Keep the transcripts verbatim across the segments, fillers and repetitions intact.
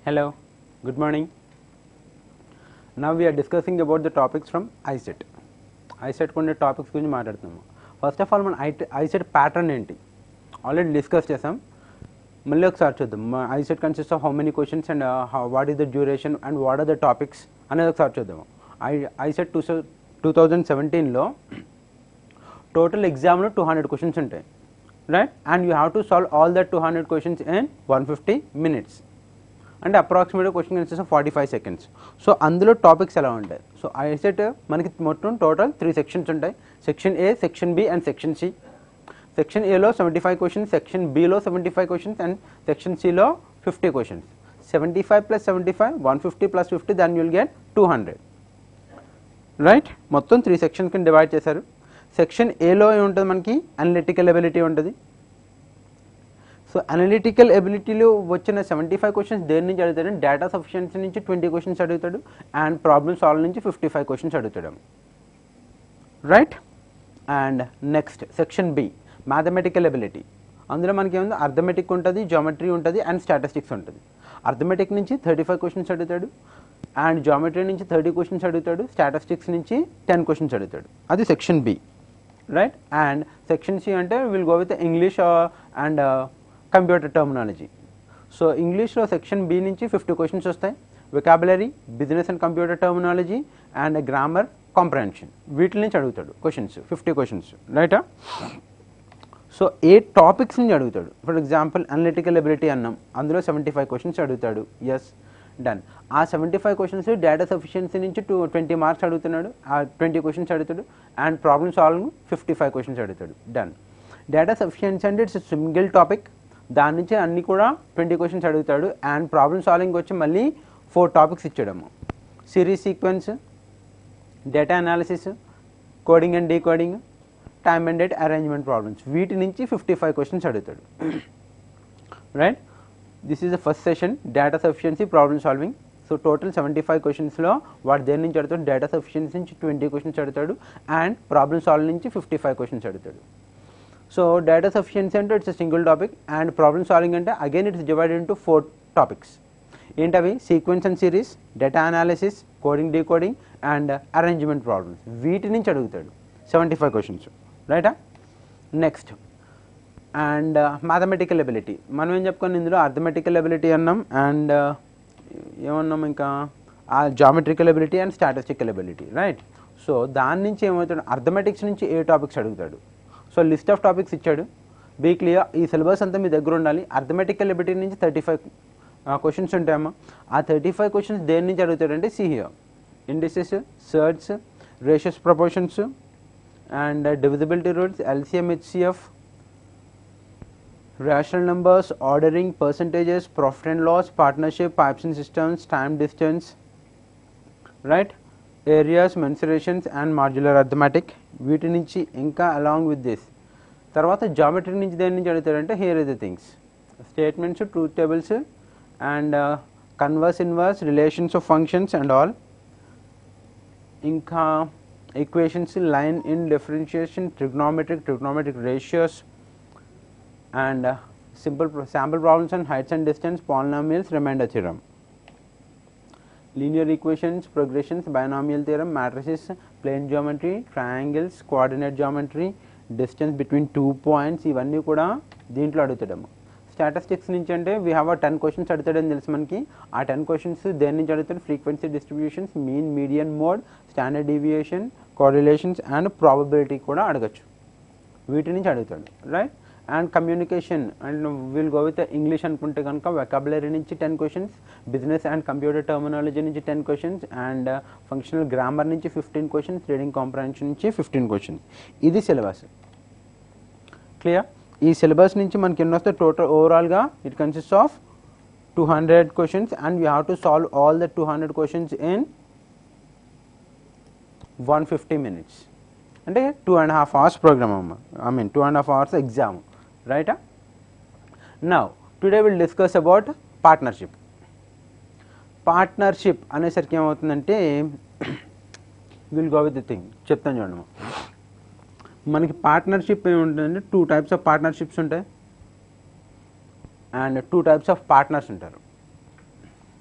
Hello, good morning. Now we are discussing about the topics from I S E T. I S E T కొన్ని topics గురించి మాట్లాడుతున్నాము. First of all మన I S E T pattern ఏంటి already discuss చేసాం. మళ్ళీ ఒకసారి చూద్దాం. I S E T consist of how many questions and what is the duration and what are the topics అనేది ఒకసారి చూద్దాము. I I S E T two two thousand సెవెంటీన్లో total ఎగ్జామ్లో టూ హండ్రెడ్ క్వశ్చన్స్ ఉంటాయి, right? And you have to solve all that two hundred questions in one fifty minutes అంటే అప్రాక్సిమేట్గా question consist forty five seconds. So అందులో topics ఎలా ఉంటాయి? So I S E T మనకి మొత్తం total three sections ఉంటాయి. Section A, section B and section C. Section ఏలో seventy five questions, section బిలో seventy five questions and section సిలో fifty questions. Seventy five plus seventy five one fifty plus fifty దాన్ని you'll get two hundred, right? మొత్తం three sections కింద divide చేశారు. Section ఏలో ఏముంటుంది మనకి? అనలిటికల్ ఎబిలిటీ ఉంటుంది. సో అనలిటికల్ ఎబిలిటీలో వచ్చిన సెవెంటీ ఫైవ్ క్వశ్చన్స్ దేని నుంచి అడుగుతాడు? డేటా సఫిషియన్సీ నుంచి ట్వంటీ క్వశ్చన్స్ అడుగుతాడు అండ్ ప్రాబ్లమ్ సాల్వ్ నుంచి ఫిఫ్టీ ఫైవ్ క్వశ్చన్స్ అడుగుతాడు, right? And next section B mathematical ability. అందులో మనకి ఏముంది? అర్థమెటిక్ ఉంటుంది, జామెట్రీ ఉంటుంది అండ్ స్టాటిస్టిక్స్ ఉంటుంది. అర్థమెటిక్ నుంచి థర్టీ ఫైవ్ క్వశ్చన్స్ అడుగుతాడు అండ్ జామెట్రీ నుంచి థర్టీ క్వశ్చన్స్ అడుగుతాడు, స్టాటిస్టిక్స్ నుంచి టెన్ క్వశ్చన్స్ అడుగుతాడు. అది section B, right? And section C అంటే will go with English and computer terminology. So ఇంగ్లీష్లో సెక్షన్ బి నుంచి ఫిఫ్టీ క్వశ్చన్స్ వస్తాయి. Vocabulary, business and computer terminology and grammar, comprehension, వీటి నుంచి అడుగుతాడు క్వశ్చన్స్, ఫిఫ్టీ క్వశ్చన్స్, రైటా? సో ఏ టాపిక్స్ నుంచి అడుగుతాడు? ఫర్ ఎగ్జాంపుల్ అనలిటికల్ ఎబిలిటీ అన్నాం, అందులో సెవెంటీ ఫైవ్ క్వశ్చన్స్ అడుగుతాడు. Yes, done. ఆ seventy five questions data sufficiency నుంచి టూ ట్వంటీ మార్క్స్ అడుగుతున్నాడు, ఆ ట్వంటీ క్వశ్చన్స్ అడుగుతాడు and problem solving fifty five questions అడుగుతాడు. డన్. డేటా సఫిషియన్సీ అంటే ఇట్స్ సింగిల్ టాపిక్, దాని నుంచి అన్ని కూడా ట్వంటీ క్వశ్చన్స్ అడుగుతాడు అండ్ ప్రాబ్లమ్ సాల్వింగ్ వచ్చి మళ్ళీ ఫోర్ టాపిక్స్ ఇచ్చాడము. Series sequence, data analysis, coding and decoding, time and date arrangement problems, వీటి నుంచి ఫిఫ్టీ ఫైవ్ క్వశ్చన్స్ అడుగుతాడు, right? This is the first session, data sufficiency problem solving. So total seventy five క్వశ్చన్స్లో వాడు దేని నుంచి అడుగుతాడు? Data sufficiency నుంచి twenty questions అడుగుతాడు అండ్ ప్రాబ్లమ్ సాల్వ్ నుంచి ఫిఫ్టీ ఫైవ్ క్వశ్చన్స్ అడుగుతాడు. సో డేటా సఫిషియన్సీ అంటే it's single topic and problem solving అంటే again it's divided into four topics. ఏంటవి? Sequence and series, data analysis, coding decoding and arrangement problems, వీటి నుంచి అడుగుతాడు seventy five questions, రైటా? Next and mathematical ability. మనం ఏం చెప్పుకొని ఇందులో అర్థమెటికల్ ఎబిలిటీ అన్నాం అండ్ ఏమన్నాం ఇంకా ఆ geometrical ability and statistical ability, right? So దాని నుంచి ఏమవుతాడు? అర్థమెటిక్స్ నుంచి ఏ టాపిక్స్ అడుగుతాడు? సో లిస్ట్ ఆఫ్ టాపిక్స్ ఇచ్చాడు. బీ క్లియర్, ఈ సిలబస్ అంతా మీ దగ్గర ఉండాలి. అర్థమెటికల్ ఎబిలిటీ నుంచి థర్టీ ఫైవ్ క్వశ్చన్స్ ఉంటాయమ్మా. ఆ థర్టీ ఫైవ్ క్వశ్చన్స్ దేని నుంచి అడుగుతాడంటే see here indices, surds, ratios, proportions and divisibility rules, LCM, HCF, rational numbers, ordering, percentages, profit and loss, partnership, pipes and systems, time distance, right? Areas, mensurations and modular arithmetic, వీటి నుంచి ఇంకా along with this. తర్వాత geometry నుంచి దేని నుంచి అడుగుతారంటే here is the things, statements, truth tables and uh, converse inverse, relations of functions and all. ఇంకా equations, line in differentiation, trigonometric, trigonometric ratios and uh, simple pro sample problems on heights and distance, polynomials, remainder theorem, linear equations, progressions, binomial theorem, matrices, plane geometry, triangles, coordinate geometry, distance between two points, ఇవన్నీ కూడా దీంట్లో అడుగుతాడము. Statistics నుంచి అంటే we have ten questions అడుగుతాడని తెలుసు మనకి. ఆ ten questions దేని నుంచి అడుగుతాడు? Frequency distributions, mean, median, mode, standard deviation, correlations and probability కూడా అడగచ్చు, వీటి నుంచి అడుగుతాడు, right? And communication and will go with English అనుకుంటే కనుక వెకాబులరీ నుంచి ten questions, business and computer terminology నుంచి ten questions and functional grammar నుంచి ఫిఫ్టీన్ క్వశ్చన్స్, రీడింగ్ కాంప్రహెన్షన్ నుంచి ఫిఫ్టీన్ క్వశ్చన్స్. ఇది సిలబస్, క్లియర్? ఈ సిలబస్ నుంచి మనకి ఎన్ని వస్తే టోటల్ ఓవరాల్గా it consist of two hundred questions and we have to solve all the two hundred questions in one fifty minutes అంటే two and half hours program అమ్మ, I mean two and half hours exam, రైటా? Now today will discuss about partnership. Partnership అనేసరికి ఏమవుతుందంటే will go with the thing చెప్తాను చూడము. మనకి partnership ఏముంటుందంటే two types of partnerships ఉంటాయి. and two types of partners ఉంటారు.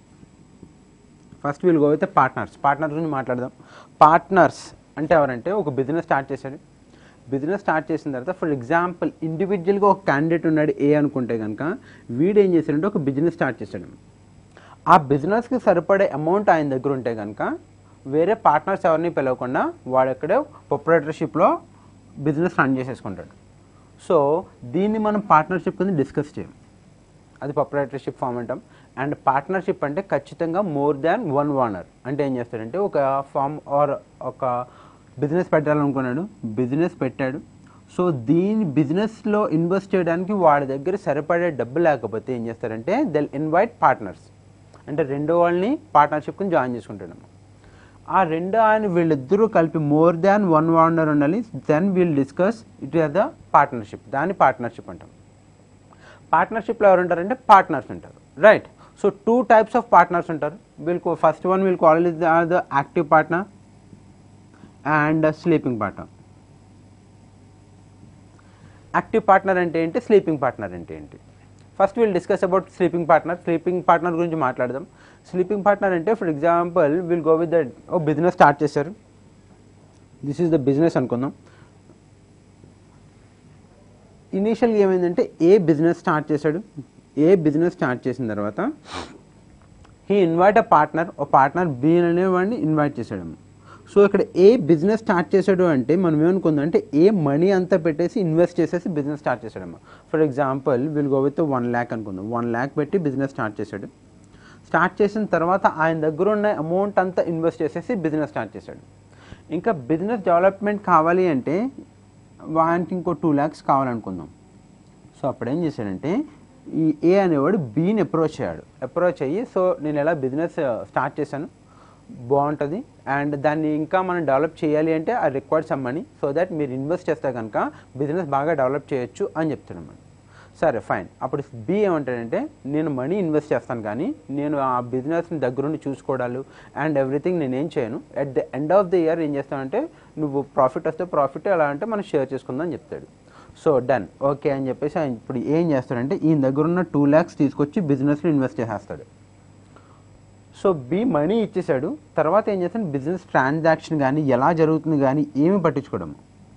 ఫస్ట్ వీల్ గో అయితే పార్ట్నర్స్. పార్ట్నర్స్ గురించి మాట్లాడదాం. పార్ట్నర్స్ అంటే ఎవరంటే ఒక బిజినెస్ స్టార్ట్ చేశాడు. బిజినెస్ స్టార్ట్ చేసిన తర్వాత ఫర్ ఎగ్జాంపుల్ ఇండివిజువల్గా ఒక క్యాండిడేట్ ఉన్నాడు ఏ అనుకుంటే కనుక వీడు ఏం చేశాడంటే ఒక బిజినెస్ స్టార్ట్ చేశాడు. ఆ బిజినెస్కి సరిపడే అమౌంట్ ఆయన దగ్గర ఉంటే కనుక వేరే పార్ట్నర్స్ ఎవరిని పిలవకుండా వాడు ఎక్కడే ప్రొప్రైటర్షిప్లో బిజినెస్ రన్ చేసేసుకుంటాడు. సో దీన్ని మనం పార్ట్నర్షిప్ కింద డిస్కస్ చేయం, అది ప్రొప్రైటర్షిప్ ఫామ్ అంటాం. అండ్ పార్ట్నర్షిప్ అంటే ఖచ్చితంగా మోర్ దాన్ వన్ ఓనర్. అంటే ఏం చేస్తాడంటే ఒక ఫామ్ ఆర్ ఒక బిజినెస్ పెట్టాలనుకున్నాడు, బిజినెస్ పెట్టాడు. సో దీని బిజినెస్లో ఇన్వెస్ట్ చేయడానికి వాడి దగ్గర సరిపడే డబ్బు లేకపోతే ఏం చేస్తారంటే దే ఇన్వైట్ పార్ట్నర్స్, అంటే రెండో వాళ్ళని పార్ట్నర్షిప్కి జాయిన్ చేసుకుంటాడు. ఆ రెండో ఆయన వీళ్ళిద్దరూ కలిపి మోర్ దాన్ వన్ ఓనర్ ఉండాలి. Then we'll discuss it is the partnership, దాన్ని పార్ట్నర్షిప్ అంటాం. పార్ట్నర్షిప్లో ఎవరు ఉంటారంటే పార్ట్నర్స్ ఉంటారు, right. So two types of partners ఉంటారు. వీళ్ళు first one we'll call is the active partner and sleeping partner. Active partner అంటే ఏంటి, స్లీపింగ్ పార్ట్నర్ అంటే ఏంటి? First we'll discuss about sleeping partner. Sleeping partner గురించి మాట్లాడదాం. స్లీపింగ్ పార్ట్నర్ అంటే for example will go with the oh business start చేశారు. This is the business అనుకుందాం. ఇనీషియల్గా ఏమైందంటే ఏ బిజినెస్ స్టార్ట్ చేశాడు. ఏ బిజినెస్ స్టార్ట్ చేసిన తర్వాత హీ ఇన్వైట్ అ పార్ట్నర్, ఓ పార్ట్నర్ బి అనేవాడిని ఇన్వైట్ చేశాడు. సో ఇక్కడ ఏ బిజినెస్ స్టార్ట్ చేశాడు అంటే మనం ఏమనుకుందాం అంటే ఏ మనీ అంతా పెట్టేసి ఇన్వెస్ట్ చేసేసి బిజినెస్ స్టార్ట్ చేశాడమ్మా. For example will go with one lakh అనుకుందాం. వన్ ల్యాక్ పెట్టి బిజినెస్ స్టార్ట్ చేశాడు. స్టార్ట్ చేసిన తర్వాత ఆయన దగ్గర ఉన్న అమౌంట్ అంతా ఇన్వెస్ట్ చేసేసి బిజినెస్ స్టార్ట్ చేశాడు. ఇంకా బిజినెస్ డెవలప్మెంట్ కావాలి అంటే వానికి ఇంకో టూ ల్యాక్స్ కావాలనుకుందాం. సో అప్పుడు ఏం చేశాడంటే ఈ ఏ అనేవాడు బీని అప్రోచ్ అయ్యాడు. అప్రోచ్ అయ్యి సో నేను ఎలా బిజినెస్ స్టార్ట్ చేశాను, బాగుంటుంది అండ్ దాన్ని ఇంకా మనం డెవలప్ చేయాలి అంటే I required some money so that మీరు ఇన్వెస్ట్ చేస్తే కనుక బిజినెస్ బాగా డెవలప్ చేయొచ్చు అని చెప్తున్నాం మనం. సరే ఫైన్. అప్పుడు బి ఏమంటాడంటే నేను మనీ ఇన్వెస్ట్ చేస్తాను కానీ నేను ఆ బిజినెస్ని దగ్గరుండి చూసుకోవడాలు అండ్ ఎవ్రీథింగ్ నేనేం చేయను. At the end of the year ఏం చేస్తానంటే నువ్వు ప్రాఫిట్ వస్తే ప్రాఫిట్, ఎలా అంటే మనం షేర్ చేసుకుందాం అని చెప్తాడు. సో డన్, ఓకే అని చెప్పేసి ఆయన ఇప్పుడు ఏం చేస్తాడంటే ఈయన దగ్గర ఉన్న టూ ల్యాక్స్ తీసుకొచ్చి బిజినెస్లో ఇన్వెస్ట్ చేసేస్తాడు. సో బి మనీ ఇచ్చేసాడు. తర్వాత ఏం చేస్తాడు, బిజినెస్ ట్రాన్సాక్షన్ కానీ ఎలా జరుగుతుంది కానీ ఏమి పట్టించుకోవడము.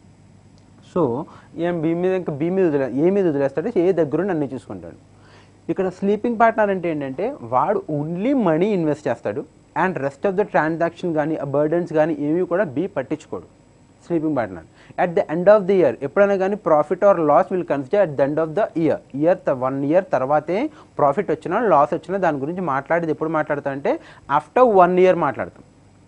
సో ఏం బి మీద ఇంకా బి మీద వదిలే ఏ మీద వదిలేస్తాడు, ఏ దగ్గర అన్నీ చూసుకుంటాడు. ఇక్కడ స్లీపింగ్ పార్ట్నర్ అంటే ఏంటంటే వాడు ఓన్లీ మనీ ఇన్వెస్ట్ చేస్తాడు and rest of the transaction కానీ ఆ బర్డన్స్ కానీ ఏమీ కూడా బి పట్టించుకోడు. Sleeping partner at the end of the year ఎప్పుడైనా కానీ profit or loss will consider at the end of the year. Year one year తర్వాతే ప్రాఫిట్ వచ్చినా లాస్ వచ్చినా దాని గురించి మాట్లాడేది ఎప్పుడు మాట్లాడతా అంటే ఆఫ్టర్ వన్ ఇయర్ మాట్లాడతాం.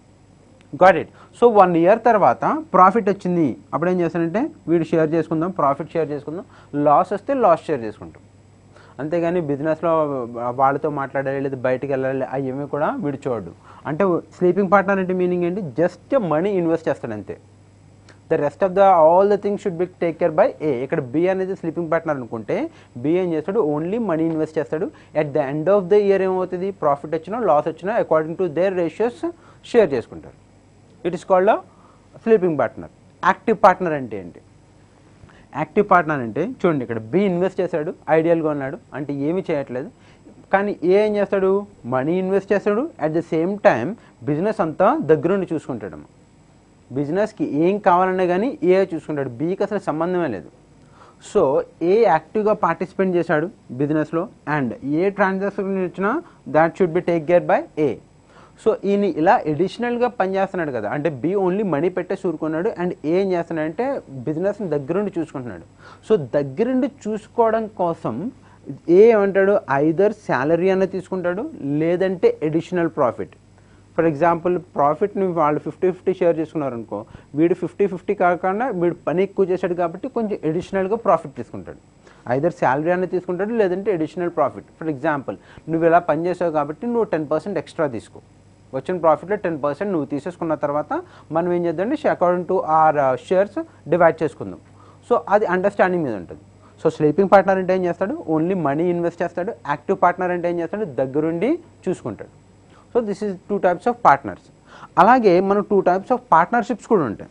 Got it. So one year తర్వాత ప్రాఫిట్ వచ్చింది, అప్పుడు ఏం చేస్తానంటే వీడు షేర్ చేసుకుందాం, ప్రాఫిట్ షేర్ చేసుకుందాం, లాస్ వస్తే లాస్ షేర్ చేసుకుంటాం. అంతేగాని బిజినెస్లో వాళ్ళతో మాట్లాడాలి లేదా బయటికి వెళ్ళాలి అవి కూడా వీడు చూడడు. అంటే స్లీపింగ్ పార్ట్నర్ అంటే మీనింగ్ ఏంటి, జస్ట్ మనీ ఇన్వెస్ట్ చేస్తాడు అంతే. The rest of the all the things should be take care by A. ఇక్కడ బి అనేది స్లీపింగ్ పార్ట్నర్ అనుకుంటే బి ఏం చేస్తాడు, ఓన్లీ మనీ ఇన్వెస్ట్ చేస్తాడు. At the end of the year ఏమవుతుంది, ప్రాఫిట్ వచ్చినా లాస్ వచ్చినా according to their ratios share చేసుకుంటారు. It is called sleeping partner. Active partner అంటే ఏంటి, యాక్టివ్ పార్ట్నర్ అంటే చూడండి ఇక్కడ బి ఇన్వెస్ట్ చేశాడు, ఐడియల్గా ఉన్నాడు అంటే ఏమీ చేయట్లేదు, కానీ ఏ ఏం చేస్తాడు, మనీ ఇన్వెస్ట్ చేస్తాడు, at the same time business అంతా దగ్గరుండి చూసుకుంటాడు. బిజినెస్కి ఏం కావాలన్నా కానీ ఏ చూసుకుంటాడు, బీకి అసలు సంబంధమే లేదు. సో ఏ యాక్టివ్గా పార్టిసిపేట్ చేశాడు బిజినెస్లో అండ్ ఏ ట్రాన్సాక్షన్ ఇచ్చినా that should be take care by A. So ఈయన ఇలా ఎడిషనల్గా పనిచేస్తున్నాడు కదా, అంటే బి ఓన్లీ మనీ పెట్టే చూరుకున్నాడు అండ్ ఏం చేస్తున్నాడంటే బిజినెస్ని దగ్గరుండి చూసుకుంటున్నాడు. సో దగ్గరుండి చూసుకోవడం కోసం ఏ ఏమంటాడు, ఐదర్ శాలరీ అన్న తీసుకుంటాడు లేదంటే ఎడిషనల్ ప్రాఫిట్. ఫర్ ఎగ్జాంపుల్ ప్రాఫిట్ని వాళ్ళు ఫిఫ్టీ ఫిఫ్టీ షేర్ చేసుకున్నారు అనుకో, వీడు ఫిఫ్టీ ఫిఫ్టీ కాకుండా వీడు పని ఎక్కువ చేశాడు కాబట్టి కొంచెం ఎడిషనల్గా ప్రాఫిట్ తీసుకుంటాడు. ఐదర్ శాలరీ అనేది తీసుకుంటాడు లేదంటే ఎడిషనల్ ప్రాఫిట్. ఫర్ ఎగ్జాంపుల్ నువ్వు ఇలా పని చేసావు కాబట్టి నువ్వు టెన్ పర్సెంట్ ఎక్స్ట్రా తీసుకో, వచ్చిన ప్రాఫిట్లో టెన్ పర్సెంట్ నువ్వు తీసేసుకున్న తర్వాత మనం ఏం చేద్దామంటే according to our shares divide చేసుకుందాం. సో అది అండర్స్టాండింగ్ మీద ఉంటుంది. సో స్లీపింగ్ పార్ట్నర్ అంటే ఏం చేస్తాడు, ఓన్లీ మనీ ఇన్వెస్ట్ చేస్తాడు. యాక్టివ్ పార్ట్నర్ అంటే ఏం చేస్తాడు, దగ్గరుండి చూసుకుంటాడు. So this is two types of partners. అలాగే మనం టూ టైప్స్ ఆఫ్ పార్ట్నర్షిప్స్ కూడా ఉంటాయి,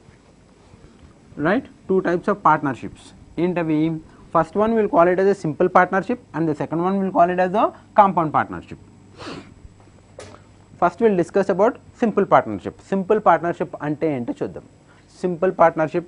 right. Two types of partnerships ఏంటవి, first one will call it as a simple partnership and the second one will call it as the compound partnership. First will discuss about simple partnership. Simple partnership అంటే ఏంటో చూద్దాం. Simple partnership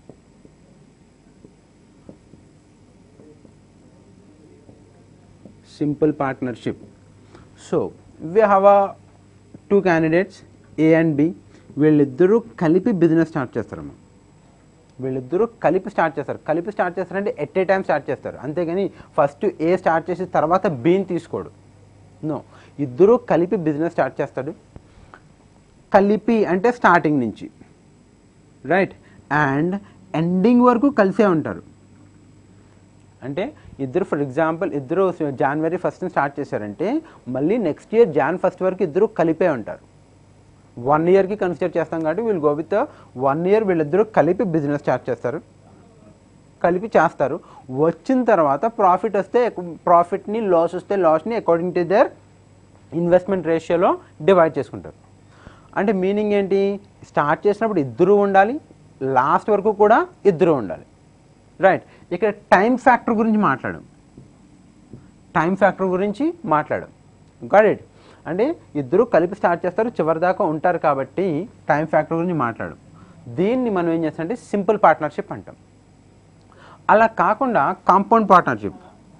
simple partnership so we have a two candidates A and B. వీళ్ళిద్దరూ కలిపి business start చేస్తారమ్మా. వీళ్ళిద్దరూ కలిపి start చేస్తారు. కలిపి స్టార్ట్ చేస్తారంటే ఎట్ ఏ టైం స్టార్ట్ చేస్తారు, అంతేగాని ఫస్ట్ ఏ స్టార్ట్ చేసి తర్వాత బీని తీసుకోడు. నో, ఇద్దరూ కలిపి బిజినెస్ స్టార్ట్ చేస్తాడు. కలిపి అంటే స్టార్టింగ్ నుంచి, రైట్, అండ్ ఎండింగ్ వరకు కలిసే ఉంటారు. అంటే ఇద్దరు ఫర్ ఎగ్జాంపుల్ ఇద్దరు జనవరి ఫస్ట్ స్టార్ట్ చేశారంటే మళ్ళీ నెక్స్ట్ ఇయర్ జాన్ ఫస్ట్ వరకు ఇద్దరు కలిపే ఉంటారు. వన్ ఇయర్కి కన్సిడర్ చేస్తాం కాబట్టి వీళ్ళు గో విత్ వన్ ఇయర్ వీళ్ళిద్దరూ కలిపి బిజినెస్ స్టార్ట్ చేస్తారు, కలిపి చేస్తారు. వచ్చిన తర్వాత ప్రాఫిట్ వస్తే ప్రాఫిట్ని, లాస్ వస్తే లాస్ని అకార్డింగ్ టు దేర్ ఇన్వెస్ట్మెంట్ రేషియోలో డివైడ్ చేసుకుంటారు. అంటే మీనింగ్ ఏంటి, స్టార్ట్ చేసినప్పుడు ఇద్దరు ఉండాలి, లాస్ట్ వరకు కూడా ఇద్దరు ఉండాలి, రైట్. ఇక్కడ టైం ఫ్యాక్టర్ గురించి మాట్లాడాం, టైం ఫ్యాక్టర్ గురించి మాట్లాడాం, గాట్ ఇట్. అంటే ఇద్దరు కలిపి స్టార్ట్ చేస్తారు, చివరి దాకా ఉంటారు కాబట్టి టైం ఫ్యాక్టర్ గురించి మాట్లాడాం. దీన్ని మనం ఏం చేస్తామంటే సింపుల్ పార్ట్నర్షిప్ అంటాం. అలా కాకుండా కాంపౌండ్ పార్ట్నర్షిప్,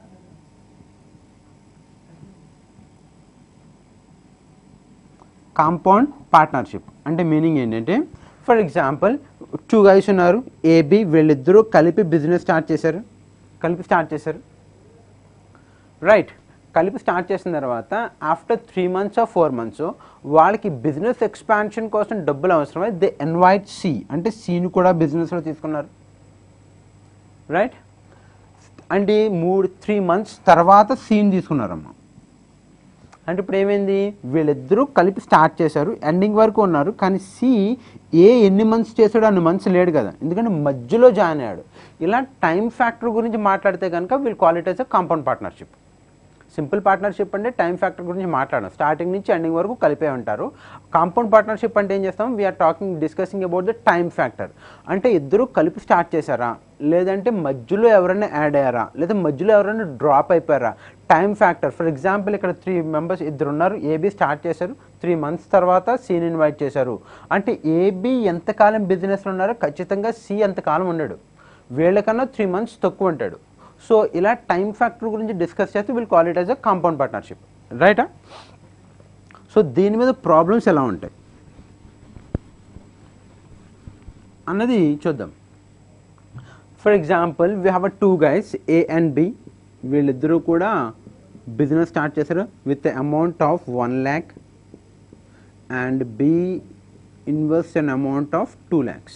కాంపౌండ్ పార్ట్నర్షిప్ అంటే మీనింగ్ ఏంటంటే ఫర్ ఎగ్జాంపుల్ టూ గైస్ ఉన్నారు, ఏబి, వీళ్ళిద్దరూ కలిపి బిజినెస్ స్టార్ట్ చేశారు, కలిపి స్టార్ట్ చేశారు, రైట్. కలిపి స్టార్ట్ చేసిన తర్వాత after three months or four months వాళ్ళకి బిజినెస్ ఎక్స్పాన్షన్ కోసం డబ్బులు అవసరమై దే ఇన్వైట్ సి, అంటే సిని కూడా బిజినెస్లో తీసుకున్నారు, రైట్. అంటే మూడు త్రీ మంత్స్ తర్వాత సీని తీసుకున్నారమ్మా. అంటే ఇప్పుడు ఏమైంది, వీళ్ళిద్దరూ కలిపి స్టార్ట్ చేశారు, ఎండింగ్ వరకు ఉన్నారు, కానీ సి ఏ ఎన్ని మంత్స్ చేశాడు అన్ని మంత్స్ లేడు కదా, ఎందుకంటే మధ్యలో జాయిన్ అయ్యాడు. ఇలా టైం ఫ్యాక్టర్ గురించి మాట్లాడితే కనుక వీళ్ళు quality as compound partnership. Simple partnership అంటే టైం ఫ్యాక్టర్ గురించి మాట్లాడడం, స్టార్టింగ్ నుంచి ఎండింగ్ వరకు కలిపే ఉంటారు. కాంపౌండ్ పార్ట్నర్షిప్ అంటే ఏం చేస్తాం, we're talking discussing about the time factor. అంటే ఇద్దరు కలిపి స్టార్ట్ చేశారా, లేదంటే మధ్యలో ఎవరైనా యాడ్ అయ్యారా, లేదా మధ్యలో ఎవరైనా డ్రాప్ అయిపోయారా, టైం ఫ్యాక్టర్. ఫర్ ఎగ్జాంపుల్ ఇక్కడ త్రీ మెంబర్స్ ఇద్దరు ఉన్నారు, ఏబీ స్టార్ట్ చేశారు, త్రీ మంత్స్ తర్వాత సీని ఇన్వైట్ చేశారు. అంటే ఏబీ ఎంతకాలం బిజినెస్లో ఉన్నారో ఖచ్చితంగా సి ఎంతకాలం ఉండడు, వీళ్ళకన్నా త్రీ మంత్స్ తక్కువ ఉంటాడు. సో ఇలా టైం ఫ్యాక్టర్ గురించి డిస్కస్ చేస్తే వీళ్ళు call it as a compound partnership, రైటా. సో దీని మీద ప్రాబ్లమ్స్ ఎలా ఉంటాయి అన్నది చూద్దాం. For example we have a two guys A and B, వీళ్ళిద్దరూ కూడా బిజినెస్ స్టార్ట్ చేశారు with amount of one lakh and B invest an amount of two lakhs.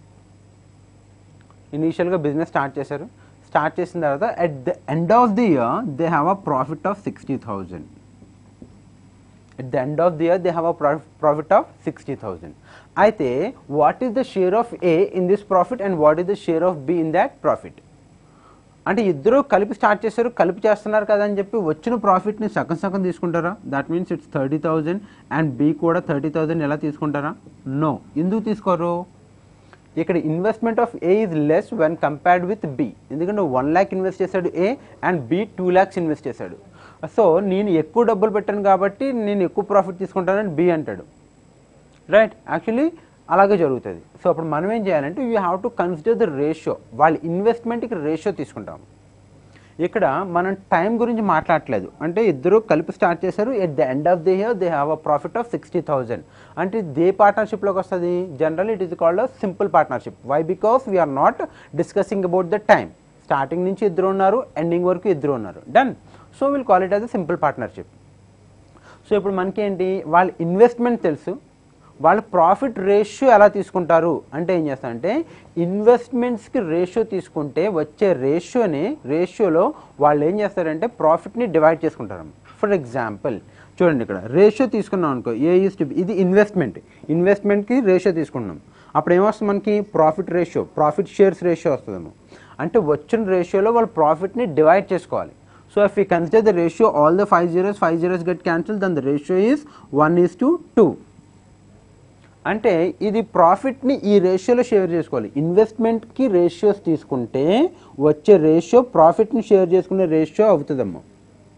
ఇనీషియల్గా బిజినెస్ స్టార్ట్ చేశారు, స్టార్ట్ చేసిన తర్వాత at the end of the year they have a profit of sixty thousand. at the end of the year they have a profit of sixty thousand. అయితే what is the share of A in this profit and what is the share of B in that profit? అంటే ఇద్దరు కలిపి start చేశారు, కలిపి చేస్తున్నారు కదా అని చెప్పి వచ్చిన ప్రాఫిట్ని సగం సగం తీసుకుంటారా, that means it's thirty thousand and B కూడా థర్టీ థౌజండ్ ఎలా తీసుకుంటారా, నో. ఎందుకు తీసుకోరు, ఇక్కడ investment of A is less when compared with B, ఎందుకంటే వన్ ల్యాక్ ఇన్వెస్ట్ చేశాడు A and B two lakhs invest చేశాడు. సో నేను ఎక్కువ డబ్బులు పెట్టాను కాబట్టి నేను ఎక్కువ ప్రాఫిట్ తీసుకుంటానని బి అంటాడు, రైట్. యాక్చువల్లీ అలాగే జరుగుతుంది. సో అప్పుడు మనం ఏం చేయాలంటే you have to consider the ratio, వాళ్ళ ఇన్వెస్ట్మెంట్కి రేషియో తీసుకుంటాము. ఇక్కడ మనం టైం గురించి మాట్లాడట్లేదు, అంటే ఇద్దరు కలిపి స్టార్ట్ చేశారు, at the end of the year they have a profit of sixty thousand. అంటే దే పార్ట్నర్షిప్లోకి వస్తుంది, general it is called simple partnership. Why, because we're not discussing about the time. Starting నుంచి ఇద్దరు ఉన్నారు, ఎండింగ్ వరకు ఇద్దరు ఉన్నారు, done. So will call it as a simple partnership. సో ఇప్పుడు మనకి ఏంటి, వాళ్ళ ఇన్వెస్ట్మెంట్ తెలుసు, వాళ్ళ ప్రాఫిట్ రేషియో ఎలా తీసుకుంటారు అంటే ఏం చేస్తారంటే ఇన్వెస్ట్మెంట్స్కి రేషియో తీసుకుంటే వచ్చే రేషియోని రేషియోలో వాళ్ళు ఏం చేస్తారంటే ప్రాఫిట్ని డివైడ్ చేసుకుంటారు. ఫర్ ఎగ్జాంపుల్ చూడండి, ఇక్కడ రేషియో తీసుకున్నాం అనుకో, ఏ ఈజ్ టు బి, ఇది ఇన్వెస్ట్మెంట్, ఇన్వెస్ట్మెంట్కి రేషియో తీసుకున్నాం. అప్పుడు ఏమొస్తుంది మనకి, profit ratio, profit shares ratio వస్తుందేమో. అంటే వచ్చిన రేషియోలో వాళ్ళు ప్రాఫిట్ని డివైడ్ చేసుకోవాలి. So if you consider the ratio, all the five zeros five zeros get cancel, then the ratio is one is to two. అంటే ఇది ప్రాఫిట్ని ఈ రేషియోలో షేర్ చేసుకోవాలి. ఇన్వెస్ట్మెంట్కి రేషియోస్ తీసుకుంటే వచ్చే రేషియో ప్రాఫిట్ని షేర్ చేసుకునే రేషియో అవుతుందమ్మా,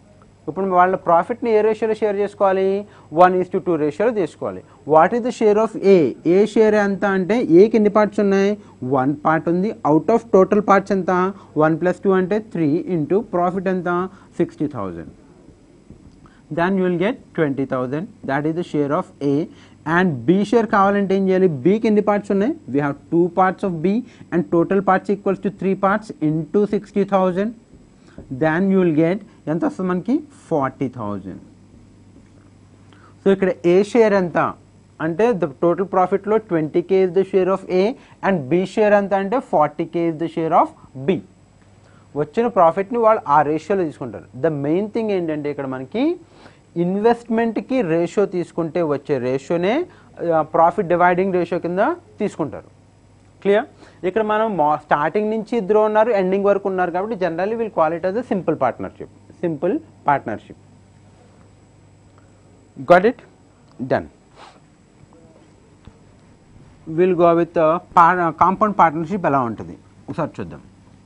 ఇప్పుడు వాళ్ళ ప్రాఫిట్ని ఏ రేషియోలో షేర్ చేసుకోవాలి, వన్ ఈస్ టు టూ రేషియోలో తీసుకోవాలి. What is the share of A, A share ఎంత అంటే ఏకి ఎన్ని పార్ట్స్ ఉన్నాయి, వన్ పార్ట్ ఉంది. అవుట్ ఆఫ్ టోటల్ పార్ట్స్ ఎంత, వన్ ప్లస్ టూ అంటే త్రీ ఇంటూ ప్రాఫిట్ ఎంత, sixty thousand. Then you will get twenty thousand, that is the share of A. And B share కావాలంటే ఏం చేయాలి, బీకి ఎన్ని పార్ట్స్ ఉన్నాయి, we have two parts of B and total parts equals to three parts into sixty thousand. Then you will get ఎంత వస్తుంది మనకి, forty thousand. So ఇక్కడ ఏ షేర్ ఎంత అంటే ద టోటల్ ప్రాఫిట్లో twenty K is the share of A and B share ఎంత అంటే forty K is the share of B. వచ్చిన ప్రాఫిట్ని వాళ్ళు ఆ రేషియోలో తీసుకుంటారు. ద మెయిన్ థింగ్ ఏంటంటే ఇక్కడ మనకి ఇన్వెస్ట్మెంట్కి రేషియో తీసుకుంటే వచ్చే రేషియోనే ప్రాఫిట్ డివైడింగ్ రేషియో కింద తీసుకుంటారు. క్లియర్? ఇక్కడ మనం స్టార్టింగ్ నుంచి ఇద్దరు ఉన్నారు, ఎండింగ్ వరకు ఉన్నారు కాబట్టి generally will call it as a simple partnership. Simple partnership. Got it? Done. Will go with compound partnership ఎలా ఉంటుంది ఒకసారి చూద్దాం.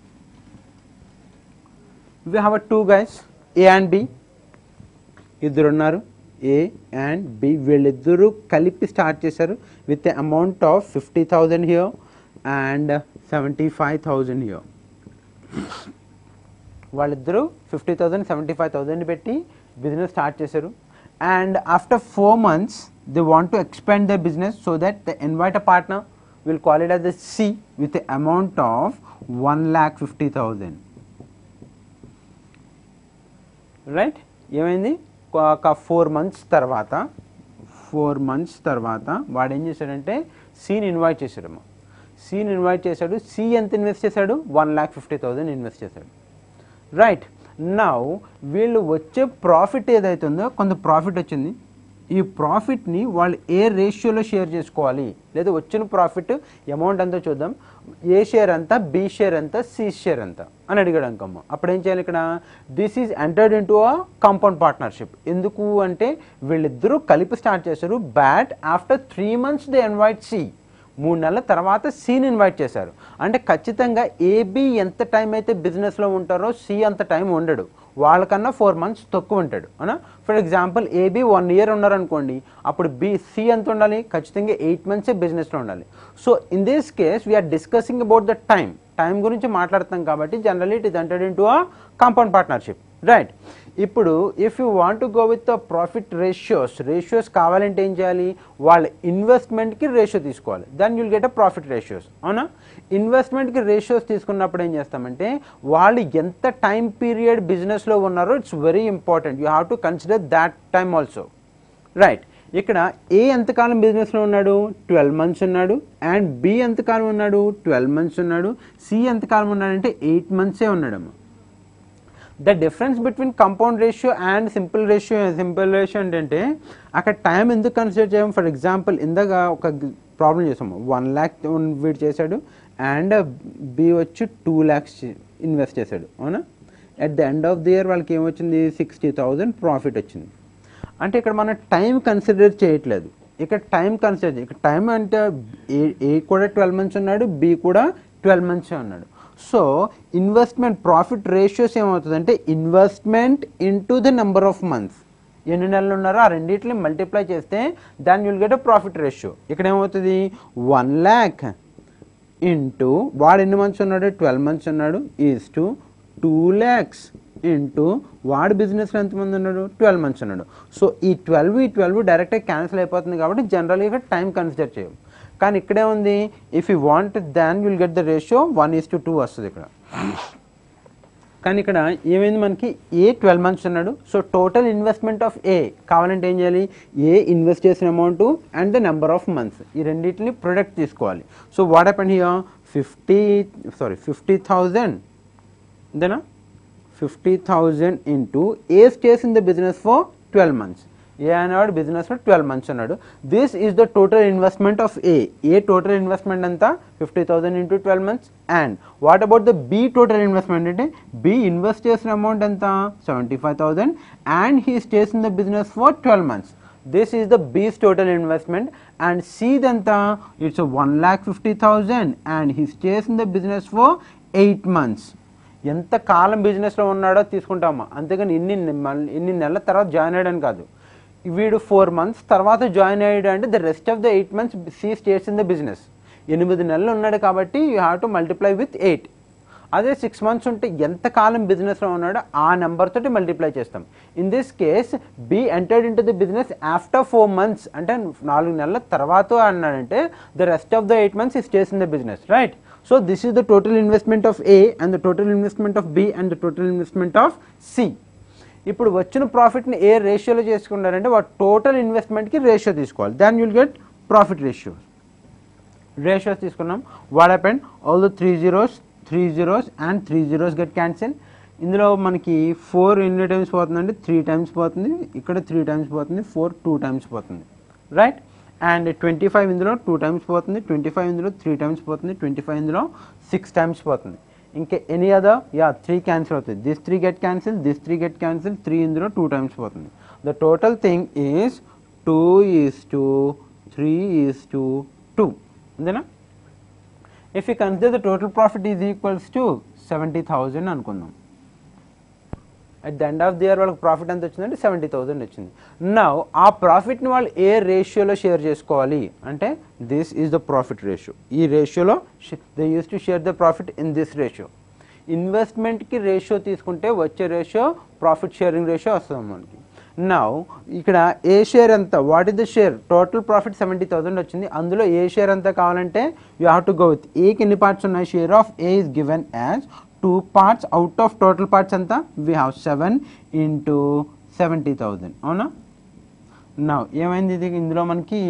We have a two guys, A and B. ఇద్దరు ఉన్నారు, ఏ అండ్ బి. వీళ్ళిద్దరూ కలిపి స్టార్ట్ చేశారు with a amount of fifty thousand here and seventy five thousand here. వాళ్ళిద్దరూ fifty thousand seventy five thousand పెట్టి బిజినెస్ స్టార్ట్ చేశారు. And after four months they want to expand the business so that the invite a partner, will call it as the C with a amount of one lakh fifty thousand. Right? ఏమైంది, ఒక four months తర్వాత four months తర్వాత వాడు ఏం చేశాడంటే సీని invite చేశాడమ్మా. సీని invite చేశాడు. సి ఎంత ఇన్వెస్ట్ చేశాడు, one lakh fifty thousand invest చేశాడు. రైట్? నౌ వీళ్ళు వచ్చే ప్రాఫిట్ ఏదైతుందో కొంత ప్రాఫిట్ వచ్చింది. ఈ ప్రాఫిట్ని వాళ్ళు ఏ రేషియోలో షేర్ చేసుకోవాలి, లేదా వచ్చిన ప్రాఫిట్ అమౌంట్ అంతా చూద్దాం. ఏ షేర్ అంతా, బి షేర్ ఎంత, సి షేర్ ఎంత అని అడిగాడు అనుకమ్మ. అప్పుడు ఏం చేయాలి, ఇక్కడ this is entered in to a compound partnership. ఎందుకు అంటే వీళ్ళిద్దరూ కలిపి స్టార్ట్ చేశారు. But after three months they invite C. మూడు నెలల తర్వాత సిని ఇన్వైట్ చేశారు. అంటే ఖచ్చితంగా ఏబి ఎంత టైం అయితే బిజినెస్లో ఉంటారో సి అంత టైం ఉండడు, వాళ్ళకన్నా ఫోర్ మంత్స్ తక్కువ ఉంటాడు. అవునా? For example AB one year ఉన్నారనుకోండి, అప్పుడు బి సి ఎంత ఉండాలి, ఖచ్చితంగా ఎయిట్ మంత్సే బిజినెస్లో ఉండాలి. So in this case we are discussing about the time. Time గురించి మాట్లాడుతాం కాబట్టి generally it is entered in to a compound partnership. Right? ఇప్పుడు if you want to go with the profit ratios, ratios కావాలంటే ఏం చేయాలి, వాళ్ళ ఇన్వెస్ట్మెంట్కి రేషియో తీసుకోవాలి. Then you'll get a profit ratios. అవునా? ఇన్వెస్ట్మెంట్కి రేషియోస్ తీసుకున్నప్పుడు ఏం చేస్తామంటే వాళ్ళు ఎంత టైం పీరియడ్ బిజినెస్లో ఉన్నారో it's very important. You have to consider that time also. Right? ఇక్కడ ఏ ఎంతకాలం బిజినెస్లో ఉన్నాడు, ట్వెల్వ్ మంత్స్ ఉన్నాడు. అండ్ బి ఎంతకాలం ఉన్నాడు, ట్వెల్వ్ మంత్స్ ఉన్నాడు. సి ఎంతకాలం ఉన్నాడంటే ఎయిట్ మంత్సే ఉన్నాడమ్మా. The difference between compound ratio and simple ratio, simple ratio ఏంటంటే అక్కడ టైం ఎందుకు కన్సిడర్ చేయము. ఫర్ ఎగ్జాంపుల్ ఇందాక ఒక ప్రాబ్లం చేసాము, వన్ ల్యాక్ వీడు చేశాడు అండ్ బి వచ్చి టూ ల్యాక్స్ ఇన్వెస్ట్ చేశాడు. అవునా? At the end of the year వాళ్ళకి ఏమొచ్చింది, సిక్స్టీ థౌజండ్ ప్రాఫిట్ వచ్చింది. అంటే ఇక్కడ మనం టైం కన్సిడర్ చేయట్లేదు, ఇక్కడ టైం కన్సిడర్ చేయ ఇక్కడ టైం అంటే ఏ ఏ కూడా ట్వెల్వ్ మంత్స్ ఉన్నాడు, బి కూడా ట్వెల్వ్ మంత్సే ఉన్నాడు. సో ఇన్వెస్ట్మెంట్ ప్రాఫిట్ రేషియోస్ ఏమవుతుందంటే investment into the number of months, ఎన్ని నెలలు ఉన్నారో ఆ రెండింటిని మల్టిప్లై చేస్తే దాన్ని you'll get a profit ratio. ఇక్కడ ఏమవుతుంది, వన్ ల్యాక్ ఇంటూ వాడు ఎన్ని మంత్స్ ఉన్నాడు, ట్వెల్వ్ మంత్స్ ఉన్నాడు, is to two lakhs into వాడు బిజినెస్లో ఎంతమంది ఉన్నాడు, ట్వెల్వ్ మంత్స్ ఉన్నాడు. సో ఈ ట్వెల్వ్ ఈ ట్వెల్వ్ డైరెక్ట్గా క్యాన్సిల్ అయిపోతుంది కాబట్టి జనరల్గా ఇక్కడ టైం కన్సిడర్ చేయం. కానీ ఇక్కడే ఉంది, if you want then will get the ratio one is to two వస్తుంది ఇక్కడ. కానీ ఇక్కడ ఏమైంది, మనకి ఏ ట్వెల్వ్ మంత్స్ ఉన్నాడు. So total investment of A కావాలంటే ఏం చేయాలి, ఏ ఇన్వెస్ట్ చేసిన amount and the number of months, ఈ రెండింటిని ప్రొడక్ట్ తీసుకోవాలి. So what happened here, fifty sorry fifty thousand అంతేనా, fifty thousand into A stays in the business for twelve months. A అనేవాడు బిజినెస్లో ట్వెల్వ్ మంత్స్ ఉన్నాడు. This is the total investment of A. A total investment అంతా fifty thousand into twelve months. And what about the B total investment అంటే B invest చేసిన amount ఎంత, seventy five thousand and he stays in the business for twelve months. This is the B's total investment. And C danta, it's a one lakh fifty thousand and he stays in the business for eight months. ఎంత కాలం బిజినెస్లో ఉన్నాడో తీసుకుంటామా, అంతేగాని ఇన్ని ఇన్ని నెలల తర్వాత join అయ్యాడని కాదు. వీడు ఫోర్ మంత్స్ తర్వాత జాయిన్ అయ్యాడు అంటే the rest of the eight months C stays in the business. ఎనిమిది నెలలు ఉన్నాడు కాబట్టి you have to multiply with eight. అదే సిక్స్ మంత్స్ ఉంటే ఎంత కాలం బిజినెస్లో ఉన్నాడో ఆ నెంబర్ తోటి మల్టిప్లై చేస్తాం. In this case B entered in to the business after four months, అంటే నాలుగు నెలల తర్వాత అన్నాడంటే the rest of the eight months he stays in the business, right? So this is the total investment of A and the total investment of B and the total investment of C. ఇప్పుడు వచ్చిన ప్రాఫిట్ని ఏ రేషియోలో చేసుకున్నారంటే వాడు total ఇన్వెస్ట్మెంట్కి ratio తీసుకోవాలి. Then you'll get profit ratio. Ratios తీసుకున్నాం. What happened, all the three zeros three zeros and three zeros get cancel. ఇందులో మనకి ఫోర్ ఎన్ని టైమ్స్ పోతుందండి, త్రీ టైమ్స్ పోతుంది. ఇక్కడ త్రీ టైమ్స్ పోతుంది, ఫోర్ టూ టైమ్స్ పోతుంది, రైట్? అండ్ ట్వంటీ ఫైవ్ ఇందులో టూ టైమ్స్ పోతుంది, ట్వంటీ ఫైవ్ ఇందులో త్రీ టైమ్స్ పోతుంది, ట్వంటీ ఫైవ్ ఇందులో సిక్స్ టైమ్స్ పోతుంది. ఇంకా any other, yeah three cancel అవుతుంది. This three get cancel, this three get cancel, three ఇందులో టూ టైమ్స్ పోతుంది. The total thing is two is to three is to two, అంతేనా? If you consider the total profit is equals to seventy thousand అనుకుందాం. At the end of the year వాళ్ళకి profit ఎంత వచ్చిందంటే seventy thousand వచ్చింది. Now ఆ ప్రాఫిట్ని వాళ్ళు ఏ రేషియోలో share చేసుకోవాలి అంటే this is the profit ratio. ఈ రేషియోలో they use to share the profit in this ratio. ఇన్వెస్ట్మెంట్కి రేషియో తీసుకుంటే వచ్చే రేషియో ప్రాఫిట్ షేరింగ్ రేషియో వస్తుంది మనకి. నౌ ఇక్కడ ఏ షేర్ ఎంత, what is the share, total profit seventy thousand వచ్చింది. అందులో ఏ షేర్ ఎంత కావాలంటే you have to go with ఏకి ఎన్ని పార్ట్స్ ఉన్నాయి, share of A is given as two parts out of total parts ఎంత, we have seven into seventy thousand, అవునా? Now ఏమైంది ఇది, ఇందులో మనకి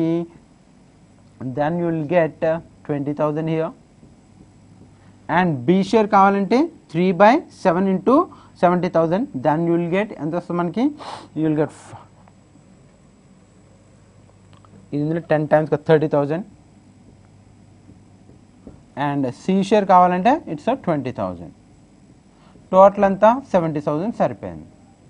then you will get twenty thousand here. And B share కావాలంటే three by seven into seventy thousand, then you will get ఎంత వస్తుంది మనకి, యూ విల్ గెట్ ఇందులో ten times thirty thousand. And C share కావాలంటే ఇట్స్ ట్వంటీ థౌసండ్. టోటల్ అంతా seventy thousand సరిపోయింది.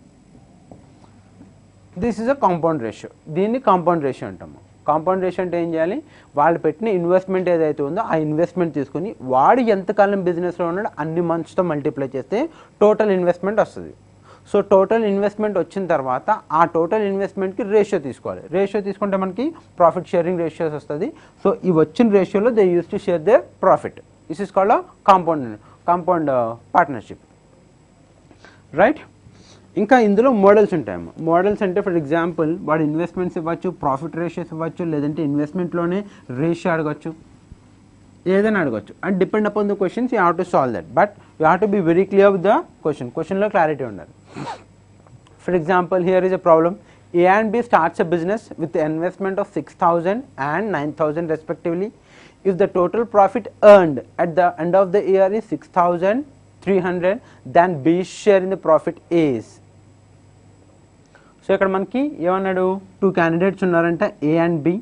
This is a compound ratio. దీన్ని compound ratio అంటాము. Compound ratio అంటే ఏం చేయాలి, వాళ్ళు పెట్టిన ఇన్వెస్ట్మెంట్ ఏదైతే ఉందో ఆ ఇన్వెస్ట్మెంట్ తీసుకుని వాడు ఎంతకాలం బిజినెస్లో ఉన్నాడో అన్ని మంత్స్తో మల్టిప్లై చేస్తే టోటల్ ఇన్వెస్ట్మెంట్ వస్తుంది. సో టోటల్ ఇన్వెస్ట్మెంట్ వచ్చిన తర్వాత ఆ టోటల్ ఇన్వెస్ట్మెంట్కి రేషియో తీసుకోవాలి. రేషియో తీసుకుంటే మనకి ప్రాఫిట్ షేరింగ్ రేషియోస్ వస్తుంది. సో ఈ వచ్చిన రేషియోలో they use to share their profit. This is called compound compound partnership, right? ఇంకా ఇందులో మోడల్స్ ఉంటాయమ్మా. మోడల్స్ అంటే ఫర్ ఎగ్జాంపుల్ వాడు ఇన్వెస్ట్మెంట్స్ ఇవ్వచ్చు, ప్రాఫిట్ రేషియోస్ ఇవ్వచ్చు, లేదంటే ఇన్వెస్ట్మెంట్లోనే రేషియో అడగచ్చు, ఏదైనా అడగచ్చు. And depend upon the questions you have to solve that. But you have to be very clear with the question. క్వశ్చన్లో క్లారిటీ ఉండాలి. For example here is a problem. A and B starts a business with the investment of six thousand and nine thousand respectively. If the total profit earned at the end of the year is six thousand three hundred, then B's share in the profit is. So ఇక్కడ మనకి ఏమన్నాడు, two candidates ఉన్నారంట, A and B,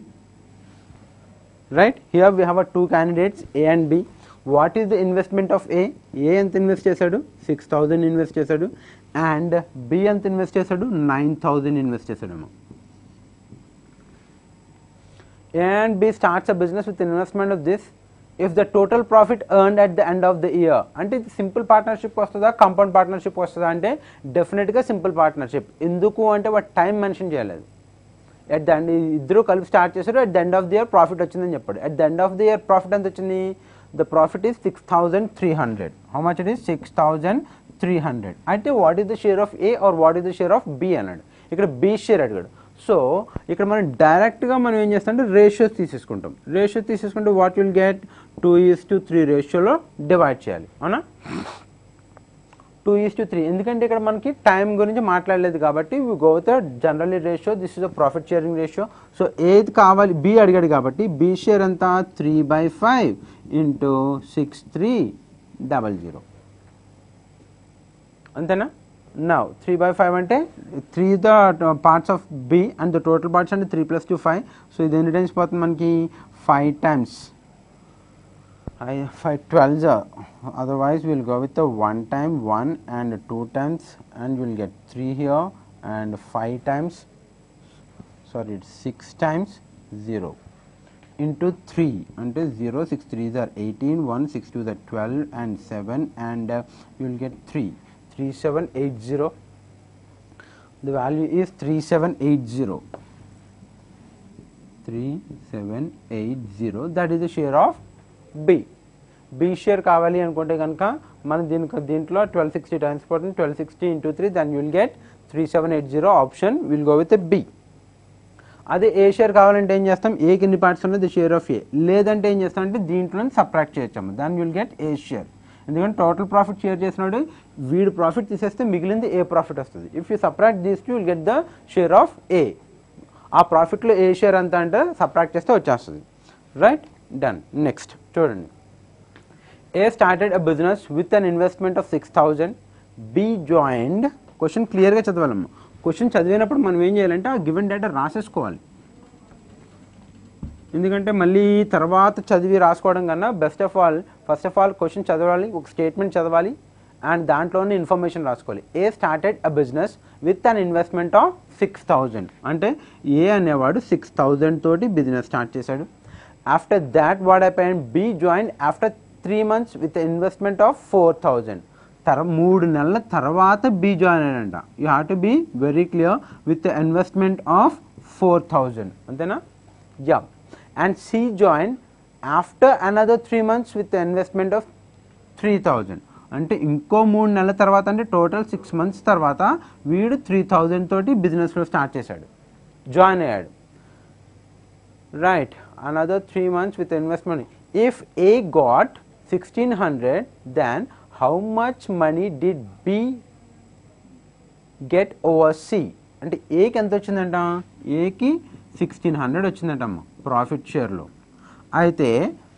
right? Here we have a two candidates A and B. What is the investment of A? A ఎంత invest చేశాడు, six thousand invest చేశాడు. And B ఎంత invest చేశాడు, nine thousand invest చేశాడేమో. A and B starts a business with investment of this. If the total profit earned at the end of the year, అంటే ఇది simple partnership వస్తుందా, compound partnership వస్తుందా అంటే డెఫినెట్గా simple partnership. ఎందుకు అంటే వాడు టైం మెన్షన్ చేయలేదు. ఎట్ ద ఎండ్ ఇద్దరు కలిపి స్టార్ట్ చేశారు, at the end of the year profit వచ్చిందని చెప్పాడు. At the end of the year profit ఎంత వచ్చింది, the profit is six thousand three hundred. How much it is, six thousand three hundred. అయితే what is the share of A or what is the share of B అన్నాడు. ఇక్కడ B share అడిగాడు. So ఇక్కడ మనం డైరెక్ట్గా మనం ఏం చేస్తామంటే రేషియోస్ తీసేసుకుంటాం. రేషియో తీసేసుకుంటే what will get, two is to three రేషియోలో డివైడ్ చేయాలి, అవునా? టూ ఈస్ టు త్రీ, ఎందుకంటే ఇక్కడ మనకి టైం గురించి మాట్లాడలేదు కాబట్టి we go with generally ratio. This is the profit sharing ratio. So ఏది కావాలి, బి అడిగాడు కాబట్టి బి షేర్ ఎంత, three by five into six three double zero, అంతేనా? Now three by five ante three the uh, parts of B and the total parts ante three plus two five. So ఇది ఎన్ని times పోతుంది మనకి, five times. I five twelves are, otherwise we will go with the one time one and two times and we will get three here and five times, sorry it's six times zero. into three అంటే zero, six threes are eighteen, one, six twos are twelve and seven and uh, you will get three. three seven eight zero. The value is three seven eight zero. three seven eight zero. That is the share of B. B share కావాలి అనుకుంటే కనుక మనం దీనికి దీంట్లో twelve sixty times పడుతుంది. twelve sixty into three, then you will get three seven eight zero. Option will go with the B. అదే ఏ share కావాలంటే ఏం చేస్తాం, ఏకి ఎన్ని పార్ట్స్ ఉన్నది ది షేర్ ఆఫ్ ఏ, లేదంటే ఏం చేస్తాం అంటే దీంట్లో సబ్ట్రాక్ట్ చేయొచ్చాము, దాన్ని విల్ గెట్ ఏ షేర్. ఎందుకంటే టోటల్ ప్రాఫిట్ షేర్ చేసినాడు, వీడు ప్రాఫిట్ తీసేస్తే మిగిలింది ఏ ప్రాఫిట్ వస్తుంది. If you subtract these two will get the share of A. ఆ ప్రాఫిట్లో ఏ షేర్ అంతా అంటే సబ్ట్రాక్ట్ చేస్తే వచ్చేస్తుంది. Right, done. నెక్స్ట్ చూడండి, A started a business with an investment of six thousand. B joined. Question క్లియర్గా చదవాలమ్మా. క్వశ్చన్ చదివినప్పుడు మనం ఏం చేయాలంటే ఆ గివెన్ డేటా రాసేసుకోవాలి. ఎందుకంటే మళ్ళీ తర్వాత చదివి రాసుకోవడం కన్నా best of all first of all question చదవాలి, ఒక స్టేట్మెంట్ చదవాలి అండ్ దాంట్లోనే ఇన్ఫర్మేషన్ రాసుకోవాలి. A started a business with an investment of six thousand అంటే ఏ అనేవాడు సిక్స్ థౌజండ్ తోటి బిజినెస్ స్టార్ట్ చేశాడు. After that what happened, B join after three months with investment of four thousand. తర మూడు నెలల తర్వాత బి జాయిన్ అయ్యాడంట. You have to be very clear, with investment of four thousand, అంతేనా? Yeah. And C join after another three months with investment of three thousand అంటే ఇంకో మూడు నెలల తర్వాత, అంటే టోటల్ సిక్స్ మంత్స్ తర్వాత వీడు త్రీ థౌజండ్ తోటి బిజినెస్లో స్టార్ట్ చేశాడు, జాయిన్ అయ్యాడు. Right, another three months with investment. If A got sixteen hundred then how much money did B get over C? అంటే ఏకి ఎంత వచ్చిందంట, ఏకి సిక్స్టీన్ హండ్రెడ్ వచ్చిందంటమ్మ ప్రాఫిట్ షేర్లో. అయితే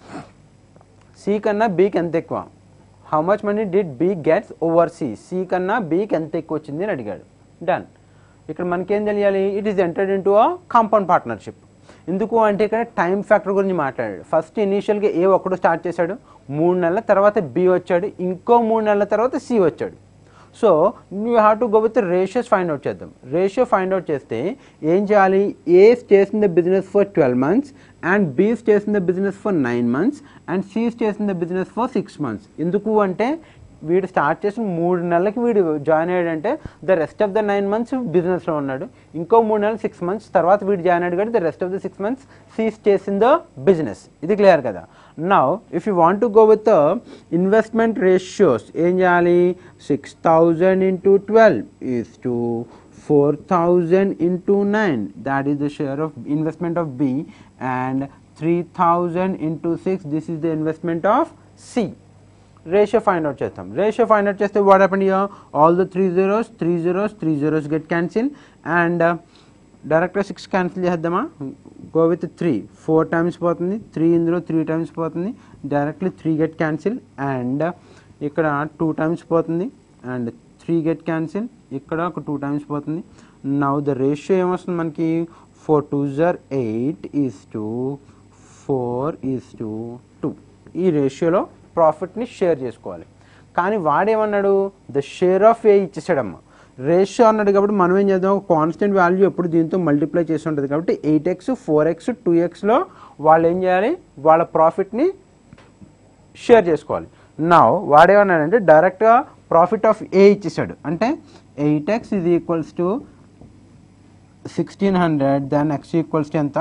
సి కన్నా బీకి ఎంత ఎక్కువ, how much money did B gets over C, C కన్నా బీకి ఎంత ఎక్కువ వచ్చింది అని అడిగాడు. డన్. ఇక్కడ మనకేం తెలియాలి, it is entered in to a compound partnership. ఎందుకు అంటే ఇక్కడ టైం ఫ్యాక్టర్ గురించి మాట్లాడాడు. ఫస్ట్ ఇనీషియల్గా ఏ ఒక్కడు స్టార్ట్ చేశాడు, మూడు నెలల తర్వాత బి వచ్చాడు, ఇంకో మూడు నెలల తర్వాత సి వచ్చాడు. So you have to go with ratios find out చేద్దాం. రేషియో ఫైండ్ అవుట్ చేస్తే ఏం చేయాలి, A stays in the business for twelve months and B stays in the business for nine months and C stays in the business for six months. ఎందుకు అంటే వీడు start చేసిన మూడు నెలలకి వీడు జాయిన్ అయ్యాడంటే the rest of the nine months బిజినెస్లో ఉన్నాడు, ఇంకో మూడు నెలలు సిక్స్ మంత్స్ తర్వాత వీడు జాయిన్ అయ్యాడు కాబట్టి the rest of the six months C stays in the business. ఇది క్లియర్ కదా? Now if you want to go with investment ratios ఏం చేయాలి, six thousand into twelve is to four thousand into nine, that is the share of investment of B, and three thousand into six, this is the investment of C. Ratio find out చేస్తాం. Ratio find out చేస్తే what happened here, all the three zeros three zeros three zeros get cancel and డైరెక్ట్గా six cancel చేద్దామా, go with three, four times పోతుంది, three ఇందులో three times పోతుంది, directly three get cancel and ఇక్కడ two times పోతుంది and three get cancel, ఇక్కడ ఒక two times పోతుంది. నౌ ద రేషియో ఏమొస్తుంది మనకి, ఫోర్ టూ జర్ eight is to four is to two. ఈ రేషియోలో ప్రాఫిట్ని షేర్ చేసుకోవాలి. కానీ వాడేమన్నాడు, the share of A ఇచ్చేసాడమ్మ. Ratio అన్నాడు కాబట్టి మనం ఏం చేద్దాం, కాన్స్టెంట్ వాల్యూ ఎప్పుడు దీంతో మల్టిప్లై చేసి ఉంటుంది కాబట్టి eight X four X two ఎక్స్లో వాళ్ళు ఏం చేయాలి, వాళ్ళ ప్రాఫిట్ని షేర్ చేసుకోవాలి. నా వాడేమన్నాడంటే డైరెక్ట్గా ప్రాఫిట్ ఆఫ్ ఏ ఇచ్చేసాడు, అంటే eight X is equals to sixteen hundred then X equals to ఎంత,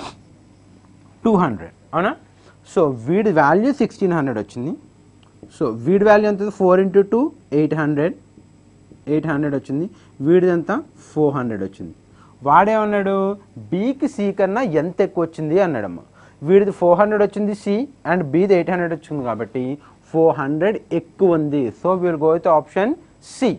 టూ హండ్రెడ్, అవునా? సో వీడి వాల్యూ సిక్స్టీన్ హండ్రెడ్ వచ్చింది. సో వీడి వాల్యూ ఎంత, four into two eight hundred eight hundred వచ్చింది, వీడిదంతా ఫోర్ హండ్రెడ్ వచ్చింది. వాడేమన్నాడు, బీకి సి కన్నా ఎంత ఎక్కువ వచ్చింది అన్నాడమ్మ. వీడిది ఫోర్ హండ్రెడ్ వచ్చింది సి అండ్ బీది ఎయిట్ హండ్రెడ్ వచ్చింది కాబట్టి ఫోర్ హండ్రెడ్ ఎక్కువ ఉంది. So will go with option C.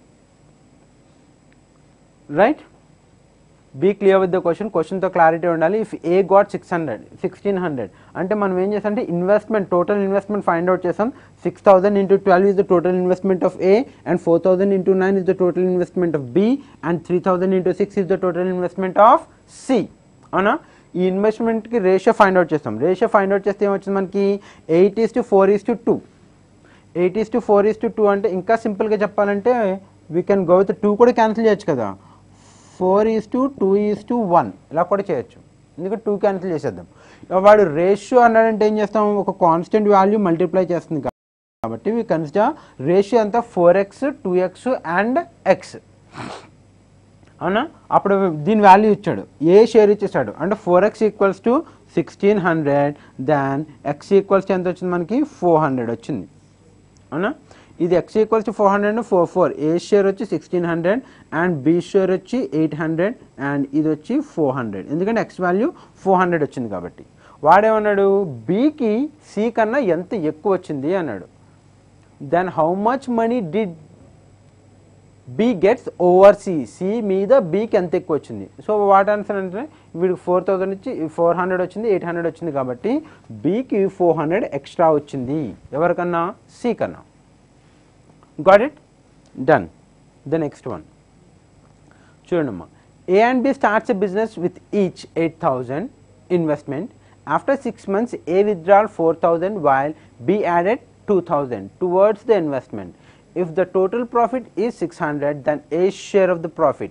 Right, be clear with the question. క్వశ్చన్తో క్లారిటీ ఉండాలి. If A got six hundred sixteen hundred అంటే మనం ఏం చేస్తాం అంటే investment total investment find out చేస్తాం. Six thousand into twelve is the total investment of A and four thousand into nine is the total investment of B and three thousand into six is the total investment of C. అవునా? ఈ ఇన్వెస్ట్మెంట్కి ratio find out చేస్తాం. Ratio find out చేస్తే ఏమొచ్చింది మనకి, eight is to four is to two. Eight is to four is to two అంటే ఇంకా సింపుల్గా చెప్పాలంటే we can go with two కూడా క్యాన్సిల్ చేయొచ్చు కదా. Four is to two is to one ఇలా కూడా చేయొచ్చు, ఎందుకంటే టూ క్యాన్సిల్ చేసేద్దాం. వాడు రేషియో అన్నాడంటే ఏం చేస్తాం, ఒక కాన్స్టెంట్ వాల్యూ మల్టిప్లై చేస్తుంది కాబట్టి వి కన్సిడర్ రేషియో అంతా four X two X and X అవునా. అప్పుడు దీని వాల్యూ ఇచ్చాడు, ఏ షేర్ ఇచ్చేసాడు అంటే four X equals to sixteen hundred then X equals to ఎంత వచ్చింది మనకి ఫోర్ హండ్రెడ్ వచ్చింది అవునా. ఇది X equals to four hundred four four A share వచ్చి sixteen hundred and B share వచ్చి ఎయిట్ హండ్రెడ్ అండ్ ఇది వచ్చి ఫోర్ హండ్రెడ్ ఎందుకంటే ఎక్స్ వాల్యూ ఫోర్ హండ్రెడ్ వచ్చింది కాబట్టి. వాడేమన్నాడు, బికి సి కన్నా ఎంత ఎక్కువ వచ్చింది అన్నాడు. Then how much money did B gets over C, C మీద బికి ఎంత ఎక్కువ వచ్చింది. సో వాట్ ఆన్సర్ అంటే వీడికి ఫోర్ థౌసండ్ వచ్చి ఫోర్ హండ్రెడ్ వచ్చింది ఎయిట్ హండ్రెడ్ వచ్చింది కాబట్టి బికి ఫోర్ హండ్రెడ్ ఎక్స్ట్రా వచ్చింది ఎవరికన్నా, సి కన్నా. Got it, done. The next one చూడండమ్మా, A and B starts a business with each eight thousand investment. After six months A withdrawal four thousand while B added two thousand towards the investment. If the total profit is six hundred, then A's share of the profit.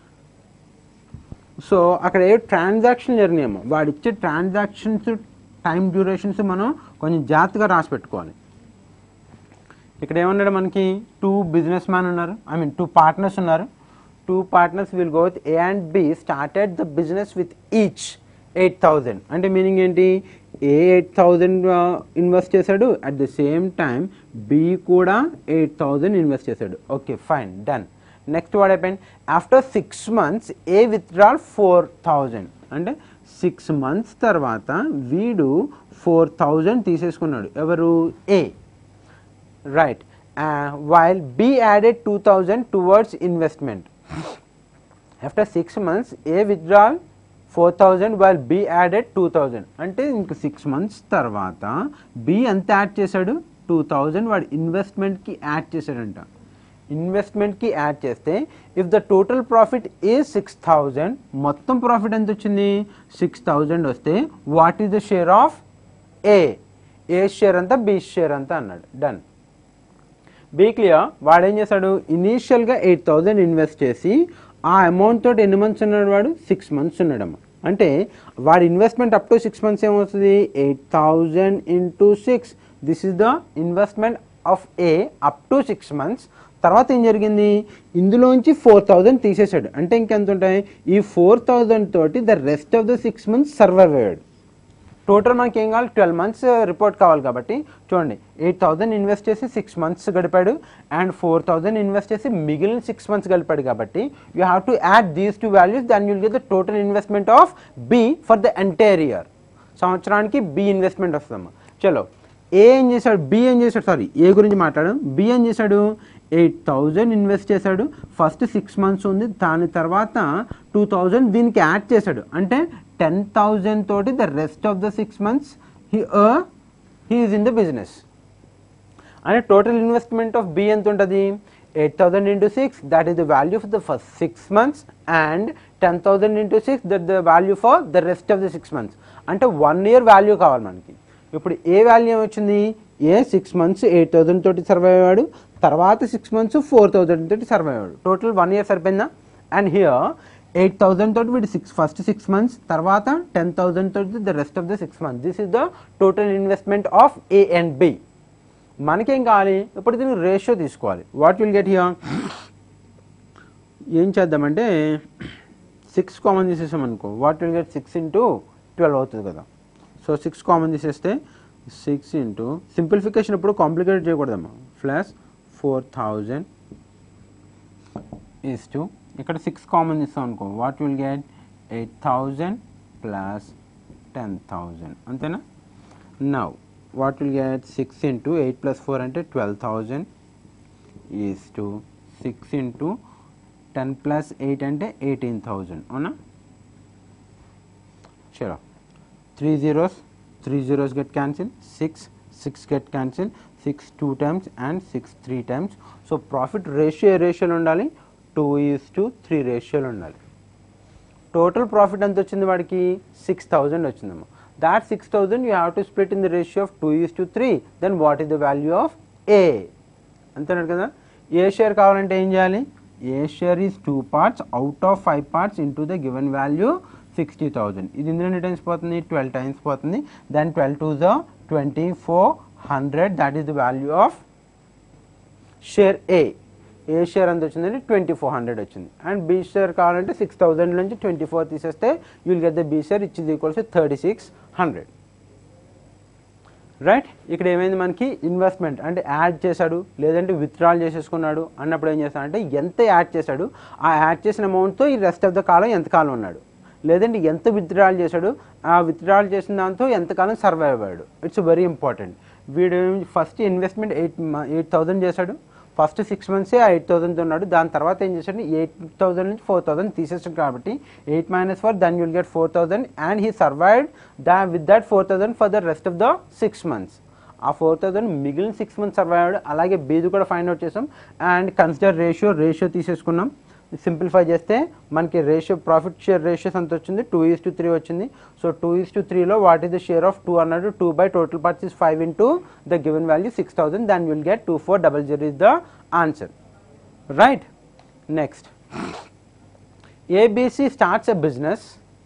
So అక్కడ ఏ transaction జరిగినాయేమో వాడు ఇచ్చే transactions time durations మనం కొంచెం జాగ్రత్తగా రాసి పెట్టుకోవాలి. ఇక్కడ ఏమన్నాడు మనకి, టూ బిజినెస్ మ్యాన్ ఉన్నారు, ఐ మీన్ టూ పార్ట్నర్స్ ఉన్నారు. Two partners will go with A and B started the business with each eight thousand అంటే మీనింగ్ ఏంటి, ఏ ఎయిట్ థౌజండ్ ఇన్వెస్ట్ చేశాడు, at the same time B కూడా eight thousand invest చేశాడు. Okay fine, done. Next what happened, after six months A withdrawal four thousand అంటే six months తర్వాత వీడు four thousand తీసేసుకున్నాడు ఎవరు, A right. While B added two thousand towards investment. After six months A withdrawal four thousand while B added two thousand అంటే ఇంక six months తర్వాత B ఎంత add చేశాడు, టూ థౌజండ్ వాడు ఇన్వెస్ట్మెంట్కి యాడ్ చేశాడంట. ఇన్వెస్ట్మెంట్కి యాడ్ చేస్తే if the total profit is six thousand, మొత్తం ప్రాఫిట్ ఎంత వచ్చింది సిక్స్ థౌజండ్ వస్తే what is the share of A, A share అంతా బి షేర్ అంతా అన్నాడు. డన్. B clear. వాడు ఏం చేశాడు, ఇనీషియల్గా ఎయిట్ థౌజండ్ ఇన్వెస్ట్ చేసి ఆ అమౌంట్ తోటి ఎన్ని మంత్స్ ఉన్నాడు వాడు, సిక్స్ మంత్స్ ఉన్నాడమ్మా. అంటే వాడి investment up to six months ఏమవుతుంది, eight thousand into six, this is the investment of A up to six months. తర్వాత ఏం జరిగింది, ఇందులోంచి ఫోర్ థౌజండ్ తీసేశాడు అంటే ఇంకెంత ఉంటాయి, ఈ ఫోర్ థౌజండ్ తోటి the rest of the six months survive అయ్యాడు. టోటల్ మనకి ఏం కావాలి, ట్వెల్వ్ మంత్స్ రిపోర్ట్ కావాలి కాబట్టి చూడండి, ఎయిట్ థౌజండ్ ఇన్వెస్ట్ చేసి సిక్స్ మంత్స్ గడిపాడు అండ్ ఫోర్ థౌజండ్ ఇన్వెస్ట్ చేసి మిగిలిన సిక్స్ మంత్స్ గడిపాడు కాబట్టి you have to add these two values, then you'll get the total investment of B for the entire year. సంవత్సరానికి బి ఇన్వెస్ట్మెంట్ వస్తుందమ్మా. చలో, ఏ ఏం చేశాడు, బి ఏం చేశాడు, సారీ ఏ గురించి మాట్లాడాం. బి ఏం చేశాడు, ఎయిట్ థౌజండ్ ఇన్వెస్ట్ చేశాడు, ఫస్ట్ సిక్స్ మంత్స్ ఉంది, దాని తర్వాత టూ థౌజండ్ దీనికి యాడ్ చేశాడు అంటే టెన్ థౌజండ్ తోటి the rest of the six months he he is in the business. అంటే టోటల్ ఇన్వెస్ట్మెంట్ ఆఫ్ బి ఎంత ఉంటుంది, eight thousand into six that is the value for the first six months and ten thousand into six that the value for the rest of the six months. అంటే one year value కావాలి మనకి. ఇప్పుడు A value ఏమొచ్చింది, A six months eight thousand తోటి survive అయ్యాడు, తర్వాత six months four thousand తోటి survive అయ్యాడు, టోటల్ వన్ ఇయర్ సరిపోయిందా. అండ్ హియర్ ఎయిట్ థౌజండ్ తోటి వీడు సిక్స్ ఫస్ట్ సిక్స్ మంత్స్ తర్వాత టెన్ థౌజండ్ తోటి the rest of the six months. This is the total investment of A and B. మనకేం కావాలి, ఇప్పుడు దీనికి రేషియో తీసుకోవాలి. వాట్ విల్ గెట్ హియర్, ఏం చేద్దామంటే సిక్స్ కామన్ తీసేసాం అనుకో, what will get six into twelve అవుతుంది కదా. సో సిక్స్ కామన్ తీసేస్తే సిక్స్ ఇంటూ సింప్లిఫికేషన్ ఇప్పుడు కాంప్లికేట్ చేయకూడదమ్మా, plus four thousand is to ఇక్కడ సిక్స్ కామన్ ఇస్తాం అనుకో, what will get eight thousand plus ten thousand అంతేనా. Now what will get six into eight plus four అంటే twelve thousand is to six into ten plus eight అంటే eighteen thousand అవునా. చలో, three zeros three zeros get cancelled, six, six get cancelled, six two times and six three times. So profit ratio ratio undali, two is to three ratio undali. Total profit anta ochindi vadiki six thousand ochindamma. That six thousand you have to split in the ratio of two is to three. Then what is the value of A? Antanadu kada. A share kavalante em cheyali, A share is two parts out of five parts into the given value sixty thousand. ఇది ఇందులో ఎన్ని times పోతుంది, twelve times పోతుంది. Then twelve two జా twenty four hundred, that is the value of share A. A share అంత వచ్చిందంటే twenty four hundred వచ్చింది. And B share కావాలంటే సిక్స్ థౌజండ్ నుంచి ట్వంటీ ఫోర్ తీసేస్తే you will get the B share which is equals to thirty six hundred. Right. ఇక్కడ ఏమైంది మనకి, investment అంటే యాడ్ చేశాడు లేదంటే విత్డ్రాల్ చేసేసుకున్నాడు అన్నప్పుడు ఏం చేస్తాడంటే ఎంత యాడ్ చేశాడు ఆ యాడ్ చేసిన అమౌంట్తో ఈ రెస్ట్ ఆఫ్ ద కాలం ఎంతకాలం ఉన్నాడు, లేదంటే ఎంత విత్డ్రాల్ చేశాడు ఆ విత్డ్రాల్ చేసిన దాంతో ఎంతకాలం సర్వైవ్ అయ్యాడు. It's very important. వీడు first investment eight eight thousand చేశాడు. ఫస్ట్ సిక్స్ మంత్సే ఆ ఎయిట్ థౌసండ్తో ఉన్నాడు. దాని తర్వాత ఏం చేశాడు, ఎయిట్ థౌసండ్ నుంచి ఫోర్ థౌసండ్ తీసేసాడు కాబట్టి eight minus four then you'll get four thousand and he survived there with that four thousand for the rest of the six months. ఆ ఫోర్ థౌసండ్ మిగిలిన సిక్స్ మంత్స్ సర్వైవ్ అయ్యాడు. అలాగే బీది కూడా find out చేసాం. And consider ratio ratio తీసేసుకున్నాం. Simplify చేస్తే మనకి రేషియో ప్రాఫిట్ షేర్ రేషియోస్ ఎంత వచ్చింది, టూ ఈస్ టు త్రీ వచ్చింది. సో టూ ఈస్ టు త్రీలో what is the share of two అన్నాడు, two by total parts is five into the given value six thousand, then will get two four double zero is the answer. Right. Next, A B C starts a business.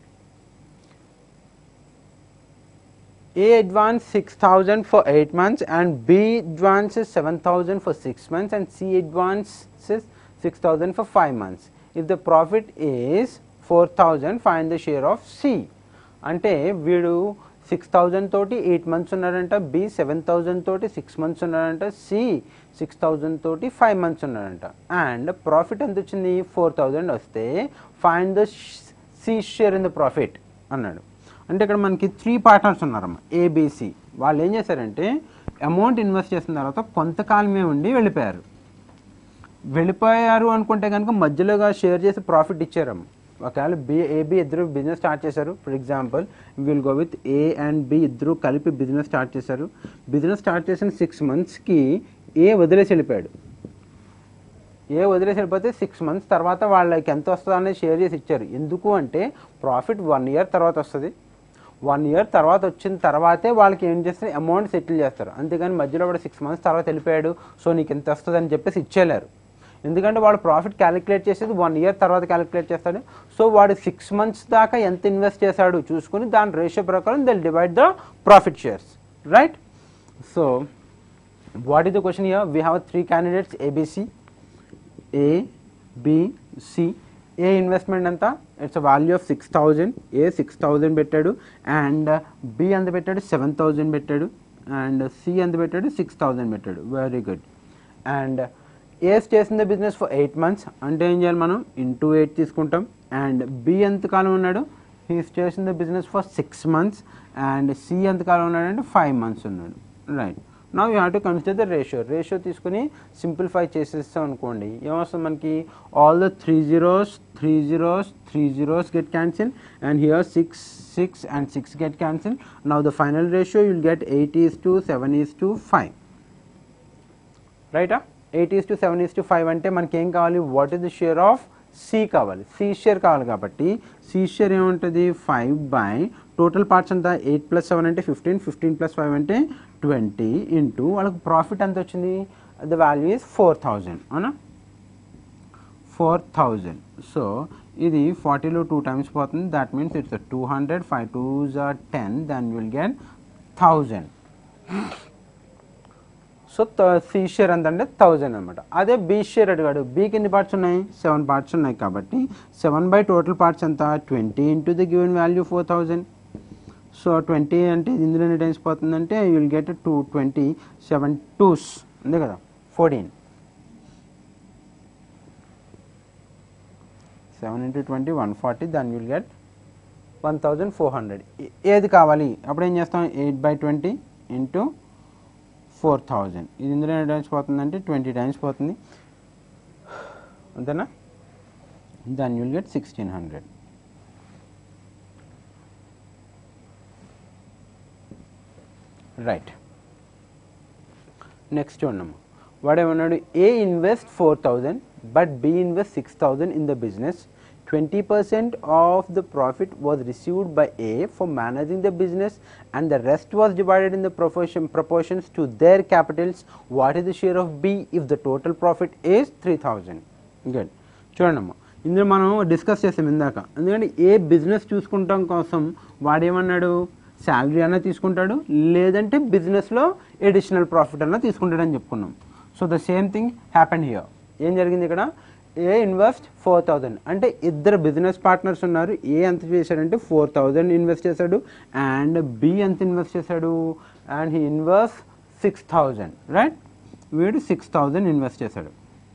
A advanced six thousand for eight months and B advances seven thousand for six months and C advances six thousand for five months. If the profit is four thousand, find the share of C. అంటే వీడు six thousand తోటి eight months ఉన్నాడంట, B seven thousand తోటి six months ఉన్నాడంట, C six thousand తోటి five months ఉన్నాడంట. And profit ఎంత వచ్చింది, ఫోర్ థౌజండ్ వస్తే find the C share in the profit అన్నాడు. అంటే ఇక్కడ మనకి త్రీ పార్ట్నర్స్ ఉన్నారమ్మ, ఏబిసి. వాళ్ళు ఏం చేశారంటే అమౌంట్ ఇన్వెస్ట్ చేసిన తర్వాత కొంతకాలమే ఉండి వెళ్ళిపోయారు. వెళ్ళిపోయారు అనుకుంటే కనుక మధ్యలోగా షేర్ చేసి ప్రాఫిట్ ఇచ్చారమ్మ. ఒకవేళ బి ఏబి ఇద్దరు బిజినెస్ స్టార్ట్ చేశారు. For example will go with A and B ఇద్దరు కలిపి బిజినెస్ స్టార్ట్ చేశారు. బిజినెస్ స్టార్ట్ చేసిన సిక్స్ మంత్స్కి ఏ వదిలేసి వెళ్ళిపోయాడు. ఏ వదిలేసి వెళ్ళిపోతే సిక్స్ మంత్స్ తర్వాత వాళ్ళకి ఎంత వస్తుందో అనేది షేర్ చేసి ఇచ్చారు. ఎందుకు అంటే ప్రాఫిట్ వన్ ఇయర్ తర్వాత వస్తుంది. వన్ ఇయర్ తర్వాత వచ్చిన తర్వాతే వాళ్ళకి ఏం చేస్తారు, అమౌంట్ సెటిల్ చేస్తారు. అంతేగాని మధ్యలో కూడా సిక్స్ మంత్స్ తర్వాత వెళ్ళిపోయాడు సో నీకు ఎంత వస్తుంది అని చెప్పేసి ఇచ్చేయలేరు. ఎందుకంటే వాడు ప్రాఫిట్ క్యాలిక్యులేట్ చేసేది వన్ ఇయర్ తర్వాత క్యాలిక్యులేట్ చేస్తాడు. సో వాడు సిక్స్ మంత్స్ దాకా ఎంత ఇన్వెస్ట్ చేశాడు చూసుకుని దాని రేషియో ప్రకారం they divide the profit shares. Right. So what is the question here, we have three candidates A B C. A B C. A investment అంతా it's value of six thousand. A six thousand పెట్టాడు and B ఎంత పెట్టాడు, seven thousand పెట్టాడు and C ఎంత పెట్టాడు, six thousand పెట్టాడు. Very good. And A stays in the business for eight months అంటే ఏం చేయాలి మనం, ఇంటూ ఎయిట్ తీసుకుంటాం. అండ్ బి ఎంతకాలం ఉన్నాడు, he stays in the business for six months and C ఎంతకాలం ఉన్నాడంటే ఫైవ్ మంత్స్ ఉన్నాడు. Right. Now you have to consider the ratio. Ratio తీసుకుని సింప్లిఫై చేసేస్తాం అనుకోండి ఏమొస్తుంది మనకి, all the three zeros three zeros three zeros get cancel and here six six and six get cancel. Now the final ratio you'll get eight is to seven is to five. రైటా. Eight is to seven is to five అంటే మనకి ఏం కావాలి, what is the share of C కావాలి. C share కావాలి కాబట్టి C share ఏముంటుంది, five by total parts అంతా ఎయిట్ ప్లస్ సెవెన్ అంటే ఫిఫ్టీన్, ఫిఫ్టీన్ ప్లస్ ఫైవ్ అంటే ట్వంటీ ఇంటూ వాళ్ళకి ప్రాఫిట్ ఎంత వచ్చింది, the value is four thousand అవునా, ఫోర్ థౌజండ్. సో ఇది ఫార్టీలో టూ టైమ్స్ పోతుంది, that means it's two hundred, five twos are ten, then will get thousand. So C share ఎంత అంటే thousand అనమాట. అదే బి షేర్ అడిగాడు, బీకి ఎన్ని పార్ట్స్ ఉన్నాయి, సెవెన్ పార్ట్స్ ఉన్నాయి కాబట్టి సెవెన్ బై టోటల్ పార్ట్స్ ఎంత, twenty into the given value four thousand. So twenty అంటే ఇందులో ఎన్ని టైమ్స్ పోతుందంటే you will get two twenty seven twos ఉంది కదా, fourteen. Seven into twenty one forty, దాన్ని will get one thousand four hundred. ఏది కావాలి అప్పుడు ఏం చేస్తాం, eight by twenty into four thousand. ఇది ఇందులో ఎన్ని టైమ్స్ పోతుందంటే ట్వంటీ టైమ్స్ పోతుంది అంతేనా, దాన్ని will get sixteen hundred. Right. Next చూడమ్మా, వాడేమన్నాడు, A invest four thousand but B invest six thousand in the business. twenty percent of the profit was received by A for managing the business and the rest was divided in the proportion, proportions to their capitals. What is the share of B if the total profit is three thousand? Good. చూడండమ్మా, ఇందులో మనం discuss చేసాం ఇందాక. ఎందుకంటే ఏ business చూసుకుంటాం కోసం వాడేమన్నాడు, salary అన్నా తీసుకుంటాడు, లేదంటే బిజినెస్లో ఎడిషనల్ ప్రాఫిట్ అన్నా తీసుకుంటాడని చెప్పుకున్నాం. So the same thing happen here. ఏం జరిగింది ఇక్కడ, ఏ ఇన్వెస్ట్ ఫోర్ థౌజండ్ అంటే ఇద్దరు బిజినెస్ పార్ట్నర్స్ ఉన్నారు. ఏ ఎంత చేశాడంటే ఫోర్ థౌజండ్ ఇన్వెస్ట్ చేశాడు, అండ్ బి ఎంత ఇన్వెస్ట్ చేశాడు, and he invest six thousand right. వీడు సిక్స్ థౌజండ్ ఇన్వెస్ట్ చేశాడు.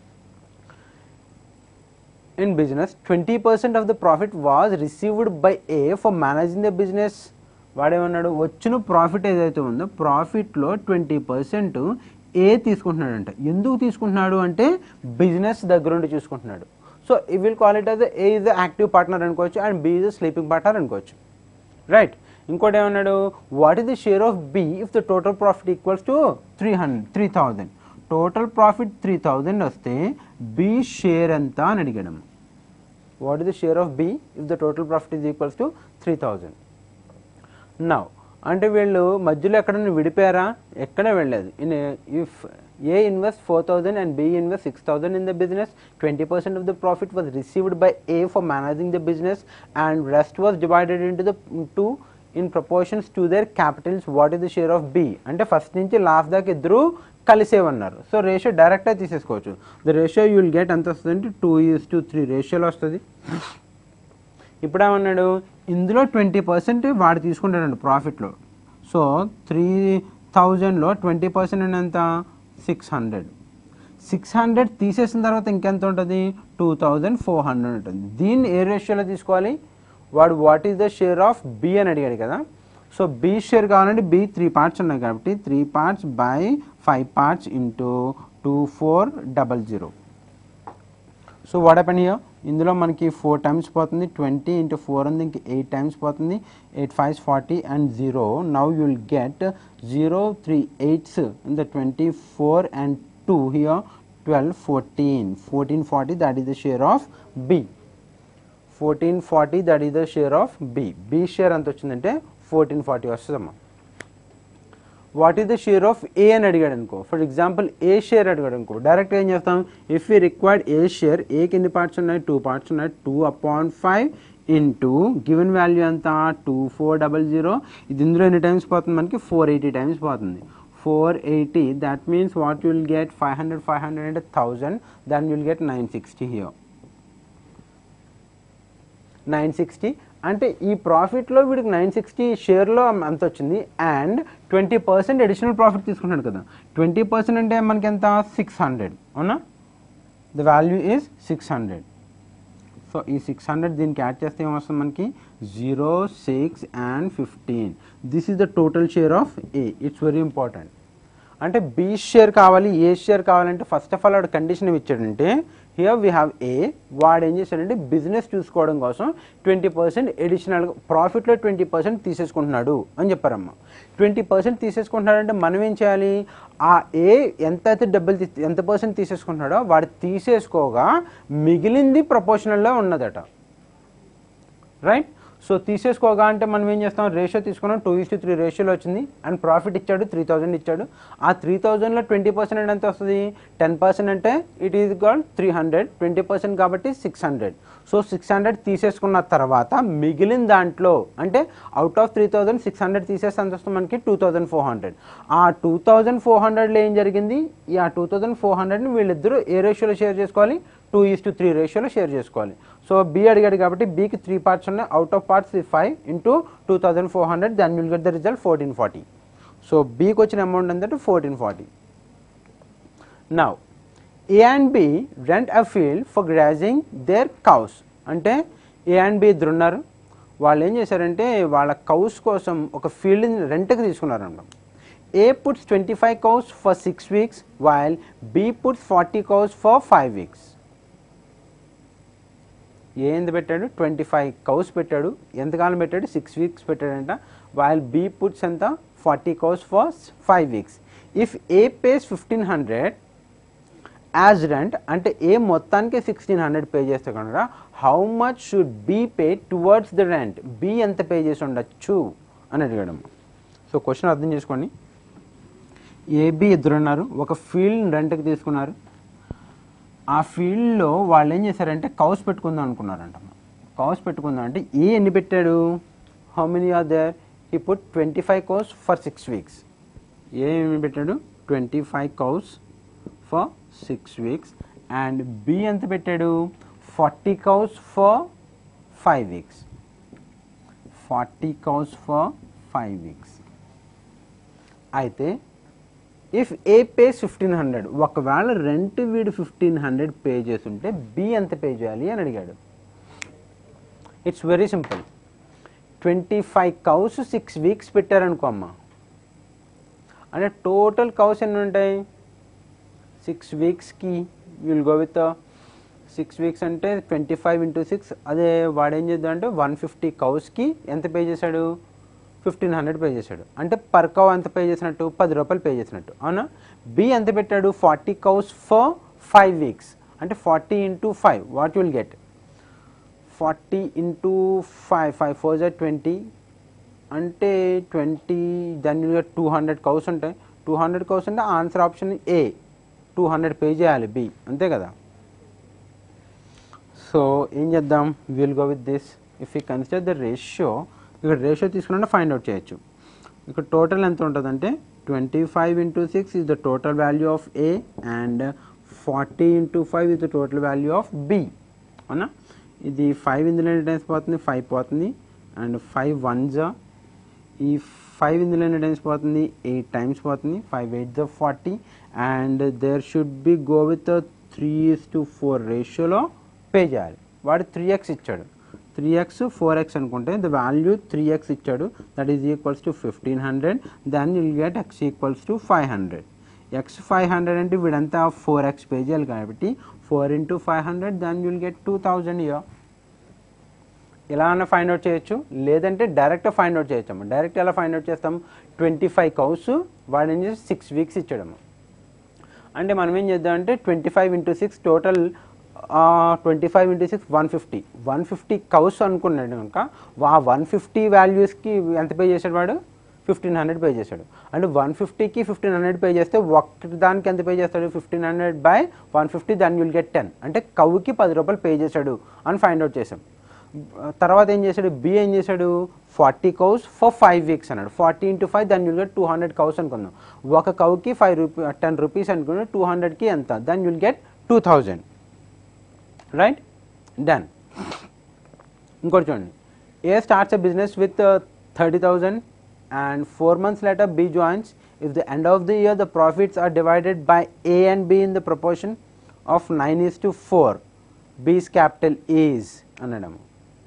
In business twenty percent of the profit was received by A for managing the business. వాడేమన్నాడు, వచ్చిన profit ఏదైతే ఉందో ప్రాఫిట్లో twenty percent ఏ తీసుకుంటున్నాడంట. ఎందుకు తీసుకుంటున్నాడు అంటే బిజినెస్ దగ్గర నుండి చూసుకుంటున్నాడు. So we will call it as A is the active partner అనుకోవచ్చు, and B is the sleeping partner అనుకోవచ్చు రైట్. ఇంకోటి ఏమన్నాడు, what is the share of B if the total profit equals to three hundred three thousand total profit three thousand వస్తే B share ఎంత అని అడిగాడు. What is the share of B if the total profit is equals to three thousand. Now అంటే వీళ్ళు మధ్యలో ఎక్కడైనా విడిపోయారా, ఎక్కడే వెళ్ళలేదు. In if A invest four thousand and B invest six thousand in the business, twenty percent of the profit was received by A for managing the business and rest was divided into the two in proportions to their capitals. What is the share of B అంటే first నుంచి last దాకా ఇద్దరు కలిసేవన్నారు. So ratio డైరెక్ట్గా తీసేసుకోవచ్చు. The ratio you will get ఎంత వస్తుందంటే two is to three రేషియోలో వస్తుంది. ఇప్పుడు ఏమన్నాడు, ఇందులో ట్వంటీ పర్సెంట్ వాడు తీసుకుంటాడండి ప్రాఫిట్లో. సో త్రీ థౌజండ్లో ట్వంటీ పర్సెంట్ అంటే ఎంత, సిక్స్ హండ్రెడ్ సిక్స్ హండ్రెడ్ తీసేసిన తర్వాత ఇంకెంత ఉంటుంది, టూ థౌజండ్ ఫోర్ హండ్రెడ్ ఉంటుంది. దీన్ని ఏ రేషియోలో తీసుకోవాలి, వాడు what is the share of B అని అడిగాడు కదా. సో బి షేర్ కావాలంటే బి త్రీ పార్ట్స్ ఉన్నాయి కాబట్టి three parts by five parts into two four double zero. So what happen here, ఇందులో మనకి ఫోర్ టైమ్స్ పోతుంది, ట్వంటీ ఇంటూ ఫోర్ ఉంది, ఇంక ఎయిట్ టైమ్స్ పోతుంది, eight fives forty and zero. Now you will get zero three eights in the twenty four and two here twelve fourteen fourteen forty that is the share of B. Fourteen forty that is the share of B. B share ఎంత వచ్చిందంటే fourteen forty వస్తుందమ్మా. What is the share of A అని అడిగాడు అనుకో, for example A share అడిగాడు అనుకో, డైరెక్ట్గా ఏం చేస్తాం, if you required A share, ఏకి ఎన్ని పార్ట్స్ ఉన్నాయి, టూ పార్ట్స్ ఉన్నాయి, two upon five into given value ఎంత టూ ఫోర్ డబల్ జీరో. ఇది ఇందులో ఎన్ని టైమ్స్ పోతుంది మనకి, ఫోర్ ఎయిటీ టైమ్స్ పోతుంది. Four eighty that means what you will get five hundred five hundred అంటే thousand, then you will get nine sixty here. Nine sixty అంటే ఈ ప్రాఫిట్లో వీడికి నైన్ సిక్స్టీ షేర్లో అంత వచ్చింది, and twenty percent additional profit తీసుకున్నాడు కదా. ట్వంటీ పర్సెంట్ అంటే మనకి ఎంత, సిక్స్ హండ్రెడ్ అవునా. The value is six hundred. So ఈ సిక్స్ హండ్రెడ్ దీనికి యాడ్ చేస్తే ఏమొస్తుంది మనకి, zero six and fifteen. This is the total share of A. It's very important. అంటే బి షేర్ కావాలి, ఏ షేర్ కావాలంటే ఫస్ట్ ఆఫ్ ఆల్ వాడు కండిషన్ ఇచ్చాడంటే, హియర్ వీ హ్యావ్ ఏ, వాడు ఏం చేశాడంటే బిజినెస్ చూసుకోవడం కోసం ట్వంటీ పర్సెంట్ ఎడిషనల్గా ప్రాఫిట్లో ట్వంటీ పర్సెంట్ తీసేసుకుంటున్నాడు అని చెప్పారమ్మా. ట్వంటీ పర్సెంట్ తీసేసుకుంటున్నాడంటే మనం ఏం చేయాలి, ఆ ఏ ఎంత అయితే డబ్బులు ఎంత పర్సెంట్ తీసేసుకుంటున్నాడో వాడు తీసేసుకోగా మిగిలింది ప్రపోర్షనల్లో ఉన్నదట రైట్. సో తీసేసుకోగా అంటే మనం ఏం చేస్తాం, రేషియో తీసుకున్నాం, టూ ఈస్ టు త్రీ రేషియోలో వచ్చింది, అండ్ ప్రాఫిట్ ఇచ్చాడు త్రీ థౌజండ్ ఇచ్చాడు. ఆ త్రీ థౌజండ్లో ట్వంటీ పర్సెంట్ అంటే ఎంత వస్తుంది, టెన్ పర్సెంట్ అంటే it is called three hundred, twenty percent కాబట్టి six hundred. So six hundred తీసేసుకున్న తర్వాత మిగిలిన దాంట్లో అంటే out of three thousand six hundred తీసేస్తే ఎంత వస్తుంది మనకి, టూ థౌజండ్ ఫోర్ హండ్రెడ్. ఆ టూ థౌజండ్ ఫోర్ హండ్రెడ్లో ఏం జరిగింది, ఈ ఆ టూ థౌజండ్ ఫోర్ హండ్రెడ్ని వీళ్ళిద్దరూ ఏ రేషియోలో షేర్ చేసుకోవాలి, టూ ఈస్ టు త్రీ రేషియోలో షేర్ చేసుకోవాలి. సో బి అడిగాడు కాబట్టి బీకి త్రీ పార్ట్స్ ఉన్నాయి, out of parts five into two thousand four hundred, then will get the result fourteen forty. So బీకి వచ్చిన అమౌంట్ ఏంటంటే fourteen forty. Now A and B rent a field for grazing their cows. అంటే A and B ఇద్దరు ఉన్నారు, వాళ్ళు ఏం చేశారంటే వాళ్ళ కౌస్ కోసం ఒక ఫీల్డ్ని రెంట్కి తీసుకున్నారంట. A puts twenty five cows for six weeks while B puts forty cows for five weeks. A ఎంత పెట్టాడు, ట్వంటీ ఫైవ్ కౌస్ పెట్టాడు, ఎంతకాలం పెట్టాడు, సిక్స్ వీక్స్ పెట్టాడంట. వైల్ బి పుట్స్ ఎంత, forty cows for five weeks. If A pays fifteen hundred as rent, అంటే A మొత్తానికి sixteen hundred pay చేస్తే కనుక how much should B pay towards the rent, B ఎంత పే చేసి ఉండొచ్చు అని అడిగాడు. సో క్వశ్చన్ అర్థం చేసుకోండి. ఏబి ఇద్దరున్నారు, ఒక ఫీల్డ్ రెంట్కి తీసుకున్నారు. ఆ ఫీల్డ్లో వాళ్ళు ఏం చేశారంటే కౌస్ పెట్టుకుందాం అనుకున్నారంట. కౌస్ పెట్టుకుందాం అంటే ఏ ఎన్ని పెట్టాడు, how many are there, he put twenty five cows for six weeks. A ఎన్ని పెట్టాడు, twenty five cows for six weeks. And B ఎంత పెట్టాడు, forty cows for five weeks. Forty cows for five weeks. అయితే if A pays fifteen hundred, ఒకవేళ rent వీడు fifteen hundred pay చేస్తుంటే B ఎంత pay చేయాలి అని అడిగాడు. It's very simple. Twenty five cows six weeks పెట్టారనుకో అమ్మ, అంటే టోటల్ కౌస్ ఎన్ని ఉంటాయి సిక్స్ వీక్స్కి, will go with six weeks అంటే ట్వంటీ ఫైవ్ ఇంటూ సిక్స్. అదే వాడు ఏం చేద్దాం అంటే వన్ ఫిఫ్టీ కౌస్కి ఎంత పే చేశాడు, ఫిఫ్టీన్ హండ్రెడ్ పే చేశాడు. అంటే పర్ కౌ ఎంత పే చేసినట్టు, పది రూపాయలు పే చేసినట్టు, అవునా. బి ఎంత పెట్టాడు, forty cows for five weeks, అంటే forty into five, what will get, forty into five, five four జా ట్వంటీ, అంటే ట్వంటీ, దాని టూ హండ్రెడ్ కౌస్ ఉంటాయి. టూ హండ్రెడ్ కౌస్ అంటే answer option A, two hundred pay చేయాలి B, అంతే కదా. So ఏం చేద్దాం, will go with this. If you consider the ratio, ఇక్కడ రేషియో తీసుకున్నా ఫైండ్ అవుట్ చేయొచ్చు. ఇక్కడ టోటల్ ఎంత ఉంటుందంటే twenty five into six is the total value of A and forty into five is the total value of B, అవునా. ఇది five ఇందులో ఎన్ని టైమ్స్ పోతుంది, ఫైవ్ పోతుంది. అండ్ ఫైవ్ వన్ జా, ఈ ఫైవ్ ఇందులో ఎన్ని టైమ్స్ పోతుంది, ఎయిట్ టైమ్స్ పోతుంది. ఫైవ్ ఎయిట్ జా forty. And there should be go with three is to four రేషియోలో పే చేయాలి. వాడు త్రీ ఎక్స్ ఇచ్చాడు, త్రీ ఎక్స్ ఫోర్ ఎక్స్ అనుకుంటే ద వాల్యూ త్రీ ఎక్స్ ఇచ్చాడు, that is equals to fifteen hundred. Then will get X equals to five hundred. X five hundred అంటే వీడంతా four X pay చేయాలి కాబట్టి four into five hundred, then will get two thousand year. ఇలా అన్న find out చేయొచ్చు, లేదంటే direct find out చేయొచ్చమ్మా. Direct ఎలా ఫైండ్ అవుట్ చేస్తాం, ట్వంటీ ఫైవ్ కౌస్ వాడు ఏం చేసి సిక్స్ వీక్స్ ఇచ్చాడమ్మా. అంటే మనం ఏం చేద్దామంటే twenty five into six total twenty five into six one fifty, one fifty cows అనుకున్నాడు కనుక ఆ వన్ ఫిఫ్టీ వాల్యూస్కి ఎంత పే చేశాడు వాడు, ఫిఫ్టీన్ హండ్రెడ్ పే చేశాడు. అంటే వన్ ఫిఫ్టీకి ఫిఫ్టీన్ హండ్రెడ్ పే చేస్తే ఒక్కటి దానికి ఎంత పే చేస్తాడు, fifteen hundred by one fifty, దాన్ని విల్ గెట్ టెన్, అంటే కౌకి పది రూపాయలు పే చేశాడు అని ఫైండ్ అవుట్ చేసాం. తర్వాత ఏం చేశాడు, బి ఏం చేశాడు, forty cows for five weeks అన్నాడు. ఫార్టీ ఇంటూ ఫైవ్, దాన్ని will get two hundred cows అనుకుందాం. ఒక కౌకి ఫైవ్ రూపీ టెన్ రూపీస్ అనుకున్నాం, టూ హండ్రెడ్కి ఎంత, దాన్ని will get two thousand, right. Done. ఇంకోటి చూడండి, A starts a business with thirty thousand and four months later B joins. If the end of the year the profits are divided by A and B in the proportion of nine is to four, B's capital is anadamu.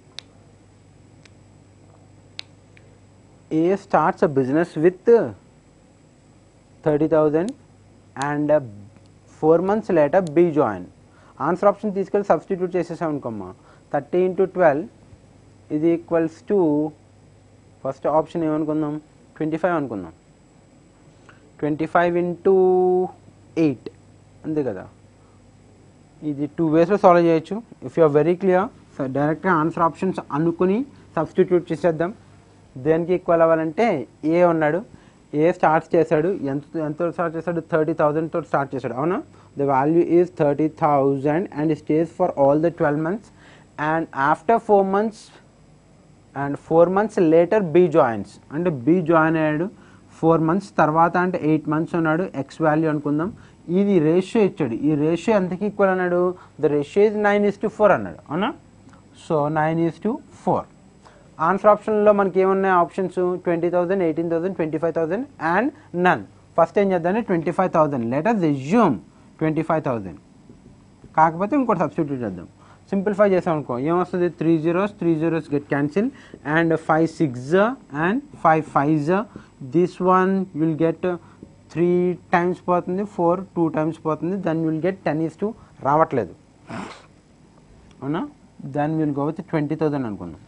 A starts a business with thirty thousand and uh, four months later B join. Answer option తీసుకెళ్ళి substitute చేసేసాం అనుకోమ్మా. Thirty into twelve ఇది equals to, first option ఏమనుకుందాం, twenty five అనుకుందాం. Twenty five into eight అంతే కదా. ఇది two వేస్లో సాల్వ్ చేయొచ్చు. If you are very clear, so డైరెక్ట్గా ఆన్సర్ ఆప్షన్స్ అనుకుని సబ్స్టిట్యూట్ చేసేద్దాం. దేనికి ఈక్వల్ అవ్వాలంటే ఏ ఉన్నాడు, ఏ స్టార్ట్ చేశాడు, ఎంత ఎంత స్టార్ట్ చేశాడు, థర్టీ థౌజండ్తో స్టార్ట్ చేశాడు, అవునా. The value is thirty thousand and stays for all the twelve months. And after four months and four months later B joins, అంటే బి జాయిన్ అయ్యాడు ఫోర్ మంత్స్ తర్వాత, అంటే ఎయిట్ మంత్స్ ఉన్నాడు. X value అనుకుందాం. ఇది ratio ఇచ్చాడు, ఈ ratio ఎంతకి ఈక్వల్ అన్నాడు, the ratio is nine is to four అన్నాడు, అవునా. So nine is to four. Answer ఆప్షన్లో మనకి ఏమున్నాయి options, twenty thousand, eighteen thousand, twenty five thousand and none. First ఏం చేద్దాం, twenty five thousand, let us assume twenty five thousand, కాకపోతే ఇంకోటి substitute చేద్దాం. సింప్లిఫై చేసాం అనుకో ఏమొస్తుంది, three zeros three zeros get cancel and five six and five five, this one will get three times పోతుంది, four two times పోతుంది, then will get ten is two రావట్లేదు, అవునా. Then will go with twenty thousand అనుకుందాం.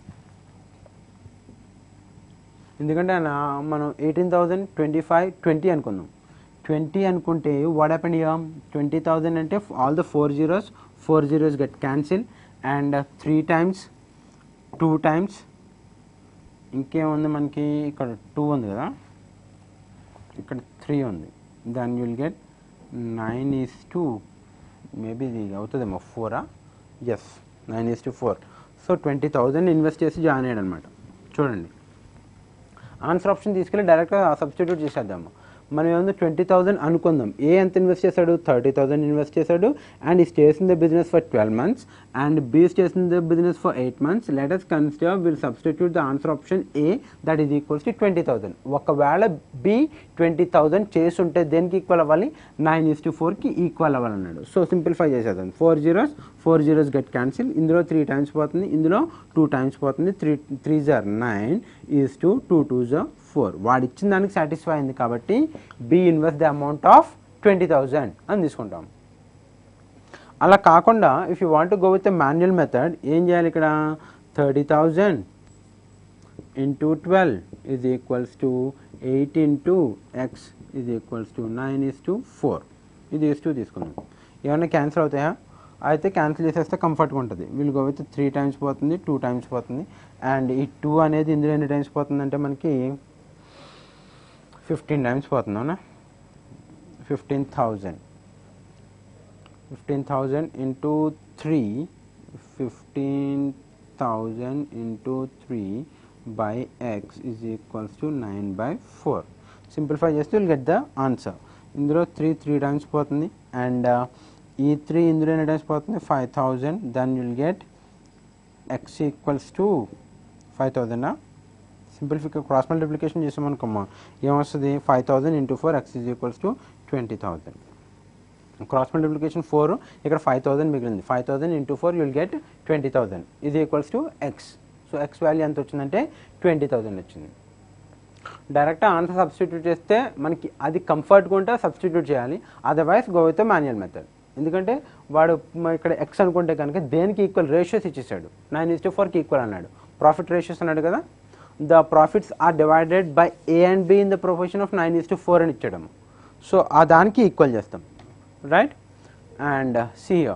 ఎందుకంటే మనం eighteen thousand, twenty five, twenty అనుకుందాం. Twenty అనుకుంటే what happened ఇక, ట్వంటీ థౌసండ్ అంటే all the four zeros four zeros get cancel and three times two times, ఇంకేముంది మనకి, ఇక్కడ టూ ఉంది కదా, ఇక్కడ త్రీ ఉంది, then will get nine is to maybe ఇది అవుతుందేమో ఫోరా, yes nine is to four. So twenty thousand invest చేసి జాయిన్ అయ్యాడు అనమాట. చూడండి ఆన్సర్ ఆప్షన్ తీసుకెళ్ళి డైరెక్ట్గా సబ్స్టిట్యూట్ చేసేద్దాము. మనం ఏమన్నా ట్వంటీ థౌసండ్ అనుకుందాం. ఏ ఎంత ఇన్వెస్ట్ చేశాడు, థర్టీ థౌసండ్ ఇన్వెస్ట్ చేశాడు అండ్ ఈ stays in the business for twelve months and B stays in the business for eight months. Let us consider will substitute the answer option A that is equals to twenty thousand. ఒకవేళ B twenty thousand చేసి ఉంటే దేనికి equal అవ్వాలి, nine is to ఫోర్కి equal అవ్వాలన్నాడు. So simplify చేసేద్దాం. Four zeros four zeros get cancel. ఇందులో three times పోతుంది, ఇందులో టూ టైమ్స్ పోతుంది. త్రీ త్రీ జార్ nine is to two two జార్ ఫోర్. వాడు ఇచ్చిన దానికి సాటిస్ఫై అయింది కాబట్టి B invest the amount of twenty thousand అని తీసుకుంటాం. అలా కాకుండా if you want go with the manual method ఏం చేయాలి, ఇక్కడ thirty thousand into twelve is equals to eight into X is equals to nine is to four. ఇది is to తీసుకుందాం. ఏమన్నా క్యాన్సిల్ అవుతాయా, అయితే క్యాన్సిల్ చేసేస్తే కంఫర్ట్గా ఉంటుంది. వీళ్ళు గో విత్ త్రీ టైమ్స్ పోతుంది, టూ టైమ్స్ పోతుంది అండ్ ఈ టూ అనేది ఇందులో ఎన్ని టైమ్స్ పోతుందంటే మనకి ఫిఫ్టీన్ టైమ్స్ పోతుంది. అవునా, fifteen thousand fifteen thousand into three fifteen thousand into three by X is equals to nine by four. Simplify చేస్తే విల్ గెట్ ద ఆన్సర్. ఇందులో త్రీ త్రీ టైమ్స్ పోతుంది అండ్ ఈ త్రీ ఇందులో ఎన్ని times పోతుంది, five thousand. Then will get X equals to five థౌజండా. సింప్లిఫిక cross multiplication చేసామనుకోమ్మా ఏమొస్తుంది, five thousand into four X is equals to twenty thousand. Cross multiplication four, ఇక్కడ ఫైవ్ థౌజండ్ మిగిలింది. Five thousand into four you'll get twenty thousand is equals to X. So X value ఎంత వచ్చిందంటే twenty thousand వచ్చింది. డైరెక్ట్గా answer substitute చేస్తే మనకి అది కంఫర్ట్గా ఉంటే సబ్స్టిట్యూట్ చేయాలి, otherwise go with manual method. ఎందుకంటే వాడు ఇక్కడ ఎక్స్ అనుకుంటే కనుక దేనికి ఈక్వల్ రేషియోస్ ఇచ్చేసాడు, నైన్ ఈస్ టు ఫోర్కి ఈక్వల్ అన్నాడు. ప్రాఫిట్ రేషియోస్ అన్నాడు కదా, the profits are divided by A and B in the proportion of nine is to four అని ఇచ్చడం. సో ఆ దానికి ఈక్వల్ చేస్తాం, right. And see here,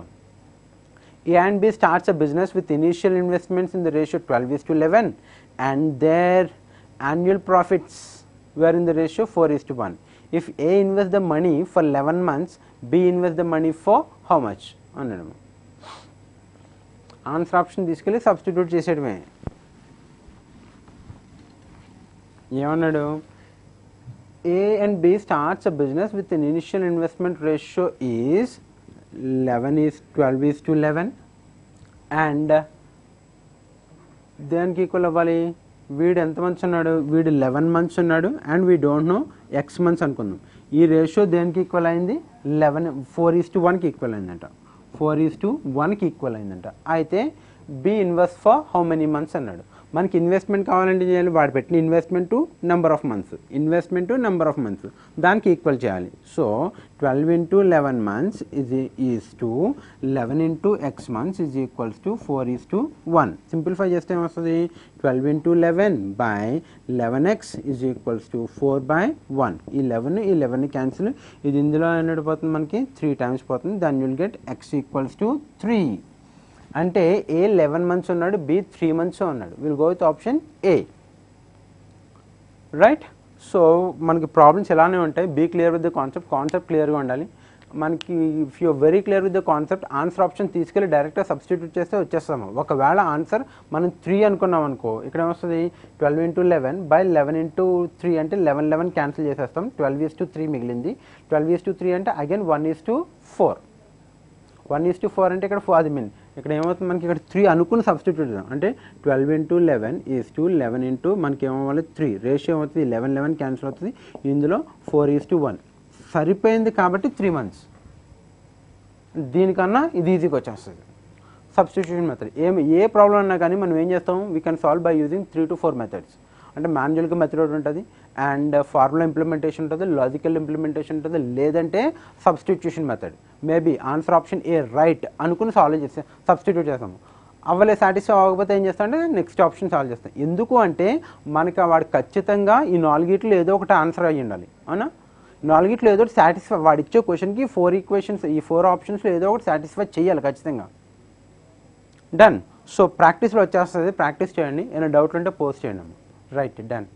A and B starts a business with initial investments in the ratio twelve is to eleven and their annual profits were in the ratio four is to one. If A invests the money for eleven months, B invests the money for how much అనడం. Answer option తీసుకెళ్ళి substitute చేసేయడమే. ఏమన్నాడు, A and B starts a business with an initial investment ratio is eleven is twelve is to eleven and దేనికి equal అవ్వాలి, వీడు ఎంత months ఉన్నాడు, వీడు లెవెన్ మంత్స్ ఉన్నాడు and we don't know X months అనుకుందాం. ఈ రేషియో దేనికి ఈక్వల్ అయింది, లెవెన్ ఫోర్ ఈజ్ టు వన్కి ఈక్వల్ అయిందంట. ఫోర్ ఈజ్ టు వన్కి ఈక్వల్ అయిందంట. అయితే B invest for how many months అన్నాడు. మనకి ఇన్వెస్ట్మెంట్ కావాలంటే చేయాలి, వాడు పెట్టిన investment to number of months, investment to number of months దానికి ఈక్వల్ చేయాలి. So twelve into eleven months is is to eleven into X months is equals to four is to one. Simplify చేస్తే ఏమొస్తుంది, twelve into eleven by eleven X is equals to four by one. ఈ eleven ఈ eleven cancel, ఇది ఇందులో ఎన్నడు పోతుంది మనకి three times పోతుంది. దాన్ని will get X equals to three. అంటే ఏ లెవెన్ మంత్స్ ఉన్నాడు, బి త్రీ మంత్స్ ఉన్నాడు. Will go with option A, right. So మనకి ప్రాబ్లమ్స్ ఎలానే ఉంటాయి. Be clear with the concept, concept క్లియర్గా ఉండాలి మనకి. If you very clear with the concept, answer option తీసుకెళ్ళి డైరెక్ట్గా సబ్స్టిట్యూట్ చేస్తే వచ్చేస్తాము. ఒకవేళ ఆన్సర్ మనం త్రీ అనుకున్నాం అనుకో, ఇక్కడ ఏమొస్తుంది, twelve into eleven by eleven into three అంటే లెవెన్ లెవెన్ క్యాన్సిల్ చేసేస్తాం. ట్వెల్వ్ ఈస్ టు త్రీ మిగిలింది. ట్వెల్వ్ ఈస్ టు త్రీ అంటే again one is to four. One is to four అంటే ఇక్కడ ఫోర్, అది మీన్ ఇక్కడ ఏమవుతుంది మనకి, ఇక్కడ త్రీ అనుకుని సబ్స్టిట్యూట్ చేద్దాం. అంటే twelve into eleven is to eleven into మనకి ఏమవ్వాలి త్రీ. రేషియో ఏమవుతుంది, లెవెన్ లెవెన్ క్యాన్సిల్ అవుతుంది. ఇందులో ఫోర్ ఈజ్ టు వన్ సరిపోయింది కాబట్టి త్రీ మంత్స్. దీనికన్నా ఇది ఈజీగా వచ్చేస్తుంది సబ్స్టిట్యూషన్ మెథడ్. ఏమి ఏ ప్రాబ్లం అన్నా కానీ మనం ఏం చేస్తాం, we can solve by using three to four methods. అంటే మాన్యువల్గా మెథడ్ ఉంటుంది అండ్ ఫార్ములా ఇంప్లిమెంటేషన్ ఉంటుంది, లాజికల్ ఇంప్లిమెంటేషన్ ఉంటుంది, లేదంటే substitution method. Maybe answer option A right అనుకుని సాల్వ్ చేస్తే సబ్స్టిట్యూట్ చేస్తాము. అవ్వలే సాటిస్ఫై అవ్వకపోతే ఏం చేస్తాం అంటే నెక్స్ట్ ఆప్షన్ సాల్వ్ చేస్తాం. ఎందుకు అంటే మనకి వాడు ఖచ్చితంగా ఈ నాలుగిట్లో ఏదో ఒకటి ఆన్సర్ అయ్యి ఉండాలి, అవునా. నాలుగిట్లో ఏదో ఒకటి సాటిస్ఫై, వాడు ఇచ్చే క్వశ్చన్కి ఫోర్ ఈక్వేషన్స్, ఈ ఫోర్ ఆప్షన్స్లో ఏదో ఒకటి సాటిస్ఫై చేయాలి ఖచ్చితంగా. డన్. సో ప్రాక్టీస్లో వచ్చేస్తుంది, ప్రాక్టీస్ చేయండి. ఏమైనా డౌట్ ఉంటే పోస్ట్ చేయండి. Right, done.